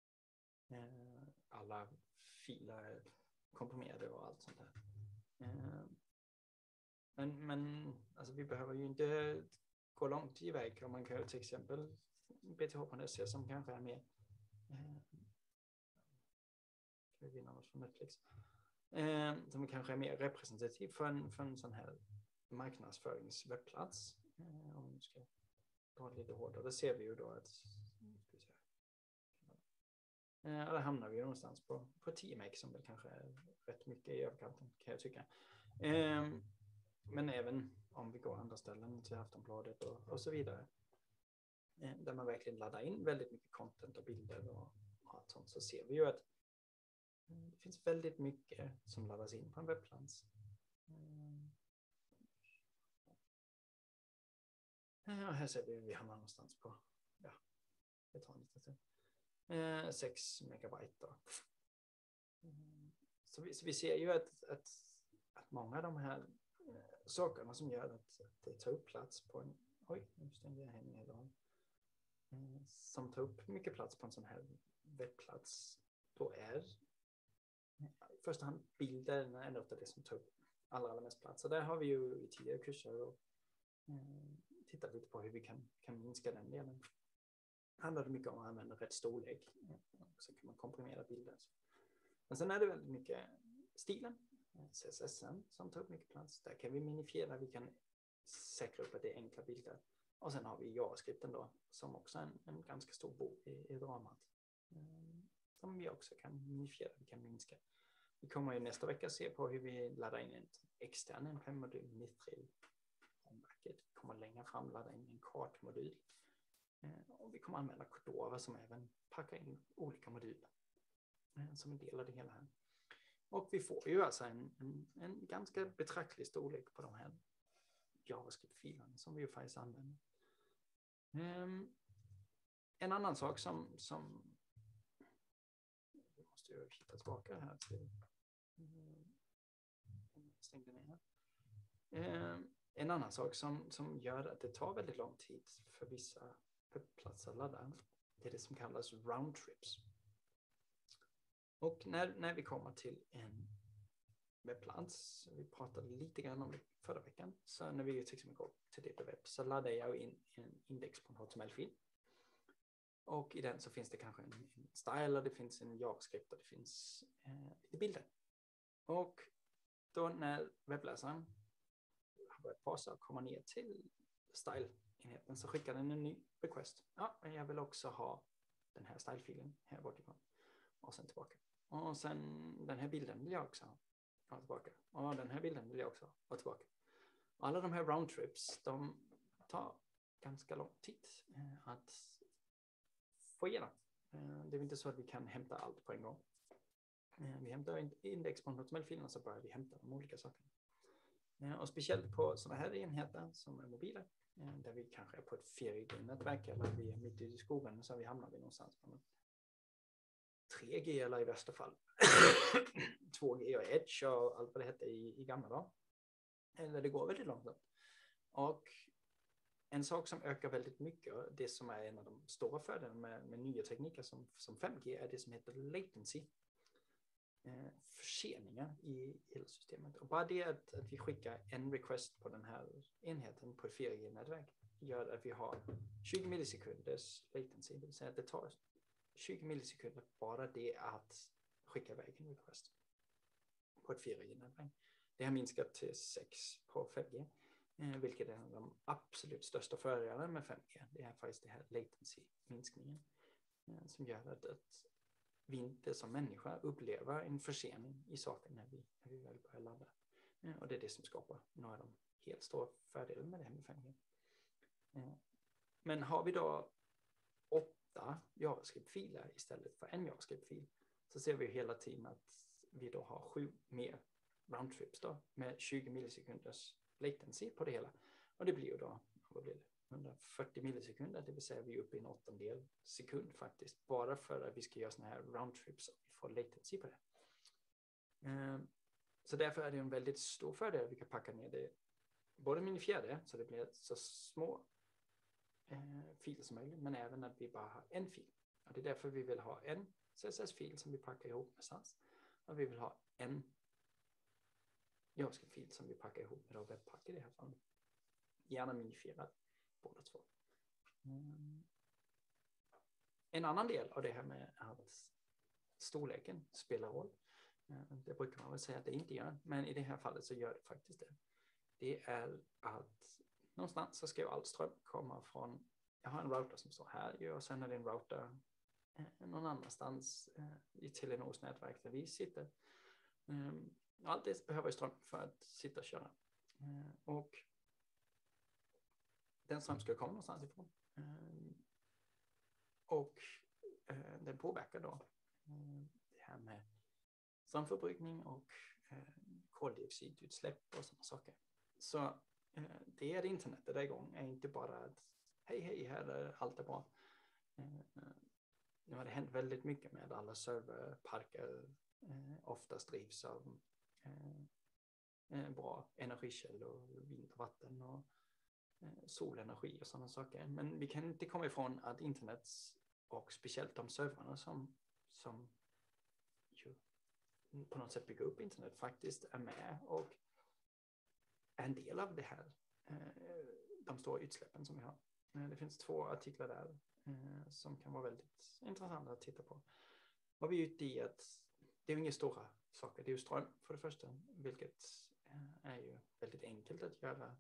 Eh, alla filer är komprimerade och allt sånt där. Eh, Men, men alltså, vi behöver ju inte gå långt iväg. Om man kan till exempel B T H punkt S E som kanske är mer eh, vi vinna något från Netflix, eh, som kanske är mer representativ för en, för en sån här marknadsföringswebbplats. Eh, om vi ska dra lite hårdare, då ser vi ju då att eh, där hamnar vi någonstans på, på tio meg, som väl kanske är rätt mycket i överkanten, kan jag tycka. Eh, Men även om vi går andra ställen till Aftonbladet och, och så vidare, eh, där man verkligen laddar in väldigt mycket content och bilder och, och allt sånt, så ser vi ju att mm, det finns väldigt mycket som laddas in på en webbplats. Mm. Ja, här ser vi att vi hamnar någonstans på, ja, det tar en liten stund. Eh, sex megabyte då. Mm. Så, vi, så vi ser ju att, att, att många av de här sakerna som gör att det tar upp plats på en, oj, nu stängde jag henne idag, som tar upp mycket plats på en sån här webbplats, då är i första hand bilder är ofta det som tar upp allra, allra mest plats. Så där har vi ju i tidigare kurser och eh, tittat lite på hur vi kan, kan minska den delen. Det handlar mycket om att använda rätt storlek. Så kan man komprimera bilder. Men sen är det väldigt mycket stilen, C S S som tar upp mycket plats. Där kan vi minifiera, vi kan säkra upp att det är enkla bilder. Och sen har vi JavaScripten då, som också är en, en ganska stor bok i, i dramat. Mm, som vi också kan minifiera, vi kan minska. Vi kommer ju nästa vecka se på hur vi laddar in en extern N P M-modul, Mithril. Vi kommer längre fram ladda in en kartmodul. Och vi kommer använda Cordova som även packar in olika moduler som en del av det hela här. Och vi får ju alltså en, en, en ganska betraktlig storlek på de här JavaScript-filerna som vi ju faktiskt använder. Um, en annan sak som, som vi måste ju hitta tillbaka här till um, stängde ner här. Um, en annan sak som, som gör att det tar väldigt lång tid för vissa webbplatser att ladda, det är det som kallas roundtrips. Och när, när vi kommer till en webbplats, vi pratade lite grann om det förra veckan, så när vi till exempel går till D P Web så laddar jag in en index på en H T M L-fil. Och i den så finns det kanske en, en style, det finns en JavaScript och det finns eh, lite bilder. Och då när webbläsaren har börjat passa och komma ner till style-enheten så skickar den en ny request. Ja, jag vill också ha den här style-filen här bortifrån. Och sen tillbaka. Och sen den här bilden vill jag också ha. Och tillbaka. Och den här bilden vill jag också ha. Och tillbaka. Och alla de här roundtrips, de tar ganska lång tid eh, att få igenom. Eh, det är inte så att vi kan hämta allt på en gång. Eh, vi hämtar index på H T M L-filen så börjar vi hämta de olika sakerna. Eh, och speciellt på sådana här enheter som är mobila. Eh, där vi kanske är på ett fyra G-nätverk eller vi är mitt i skogen så vi hamnar vi någonstans på något tre G eller i värsta fall två G och Edge och allt vad det hette i, i gamla dagar. Eller det går väldigt långt. Och en sak som ökar väldigt mycket, det som är en av de stora fördelarna med, med nya tekniker som, som fem G är det som heter latency. Eh, förseningar i hela systemet. Och bara det att, att vi skickar en request på den här enheten på ett fyra G-nätverk gör att vi har tjugo millisekunders latency. Det vill säga att det tar tjugo millisekunder bara det att skicka iväg en request på ett fyra G-nätverk. Det har minskat till sex på fem G, eh, vilket är de absolut största fördelarna med fem G. Det är faktiskt det här latency-minskningen eh, som gör att, att vi inte som människa upplever en försening i saken när vi, när vi väl börjar ladda. Eh, och det är det som skapar några av de helt stora fördelarna med det här med fem G. Eh, men har vi då åtta JavaScript-filer istället för en JavaScript-fil så ser vi hela tiden att vi då har sju mer roundtrips då med tjugo millisekunders latency på det hela. Och det blir ju då vad blir det? hundrafyrtio millisekunder, det vill säga vi är uppe i en åttondel sekund faktiskt, bara för att vi ska göra såna här roundtrips och vi får latency på det. Um, så därför är det en väldigt stor fördel att vi kan packa ner det, både minifierade så det blir så små eh, filer som möjligt, men även att vi bara har en fil. Och det är därför vi vill ha en C S S-fil som vi packar ihop med S A S, och vi vill ha en JavaScript-fil som vi packar ihop med Webpack i det här fallet. Gärna minifierad båda två. Mm. En annan del av det här med att storleken spelar roll. Det brukar man väl säga att det inte gör, men i det här fallet så gör det faktiskt det. Det är att någonstans så ska ju all ström komma från, jag har en router som står här och sen är det en router någon annanstans i Telenors nätverk där vi sitter. Allt det behöver ström för att sitta och köra. Och den ström ska komma någonstans ifrån. Och den påverkar då det här med strömförbrukning och koldioxidutsläpp och sådana saker. Så det är internet det där igång är inte bara att hej hej här är allt är bra. Nu har det hänt väldigt mycket med alla serverparker oftast drivs av bra energikällor, vind och vatten och solenergi och sådana saker. Men vi kan inte komma ifrån att internet och speciellt de servrarna som, som ju på något sätt bygger upp internet faktiskt är med och är en del av det här, de stora utsläppen som vi har. Det finns två artiklar där som kan vara väldigt intressanta att titta på. Vad vi är ute i att det är ju inga stora saker. Det är ju ström för det första, vilket är ju väldigt enkelt att göra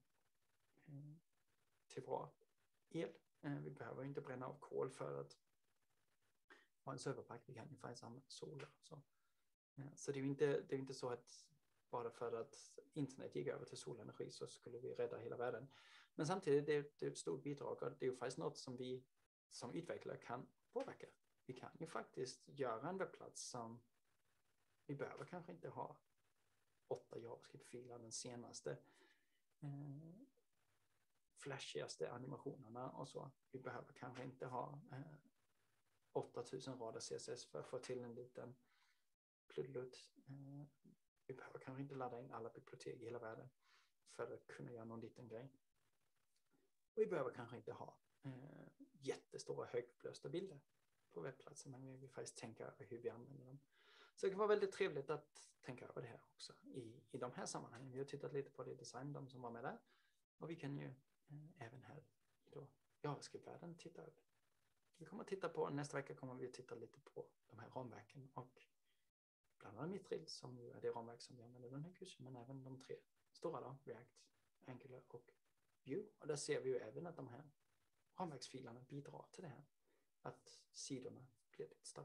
till bra el. Vi behöver inte bränna av kol för att ha en serverpark. Vi kan ju faktiskt använda solar. Så, så det är ju inte, det är inte så att bara för att internet gick över till solenergi så skulle vi rädda hela världen. Men samtidigt det är det ett stort bidrag och det är ju faktiskt något som vi som utvecklare kan påverka. Vi kan ju faktiskt göra en webbplats som vi behöver kanske inte ha åtta JavaScript-filer, den senaste eh, flashigaste animationerna och så. Vi behöver kanske inte ha eh, åttatusen rader C S S för att få till en liten pluddelutt. Eh, vi behöver kanske inte ladda in alla bibliotek i hela världen för att kunna göra någon liten grej. Och vi behöver kanske inte ha eh, jättestora högupplösta bilder på webbplatsen, men vi vill faktiskt tänka över hur vi använder dem. Så det kan vara väldigt trevligt att tänka över det här också i, i de här sammanhangen. Vi har tittat lite på det design, de som var med där. Och vi kan ju eh, även här i då JavaScript-världen titta över. Vi kommer att titta på, nästa vecka kommer vi att titta lite på de här ramverken och bland annat Mithril som ju är det ramverk som vi använder i den här kursen, men även de tre stora då, React, Angular och Vue. Och där ser vi ju även att de här ramverksfilerna bidrar till det här. Att sidorna blir lite större.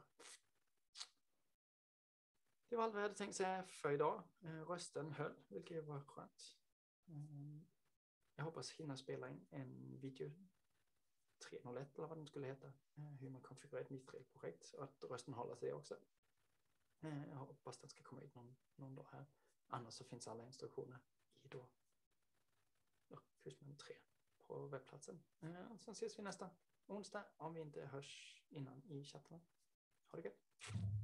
Det var allt vi hade tänkt säga för idag. Rösten höll, vilket var skönt. Jag hoppas hinna spela in en video tre noll ett eller vad den skulle heta. Hur man konfigurerar ett Mithril-projekt och att rösten håller sig också. Jag hoppas den ska komma ut någon, någon dag här. Annars så finns alla instruktioner i då ja, kurs nummer tre på webbplatsen. Sen ses vi nästa onsdag om vi inte hörs innan i chatten. Ha det gött!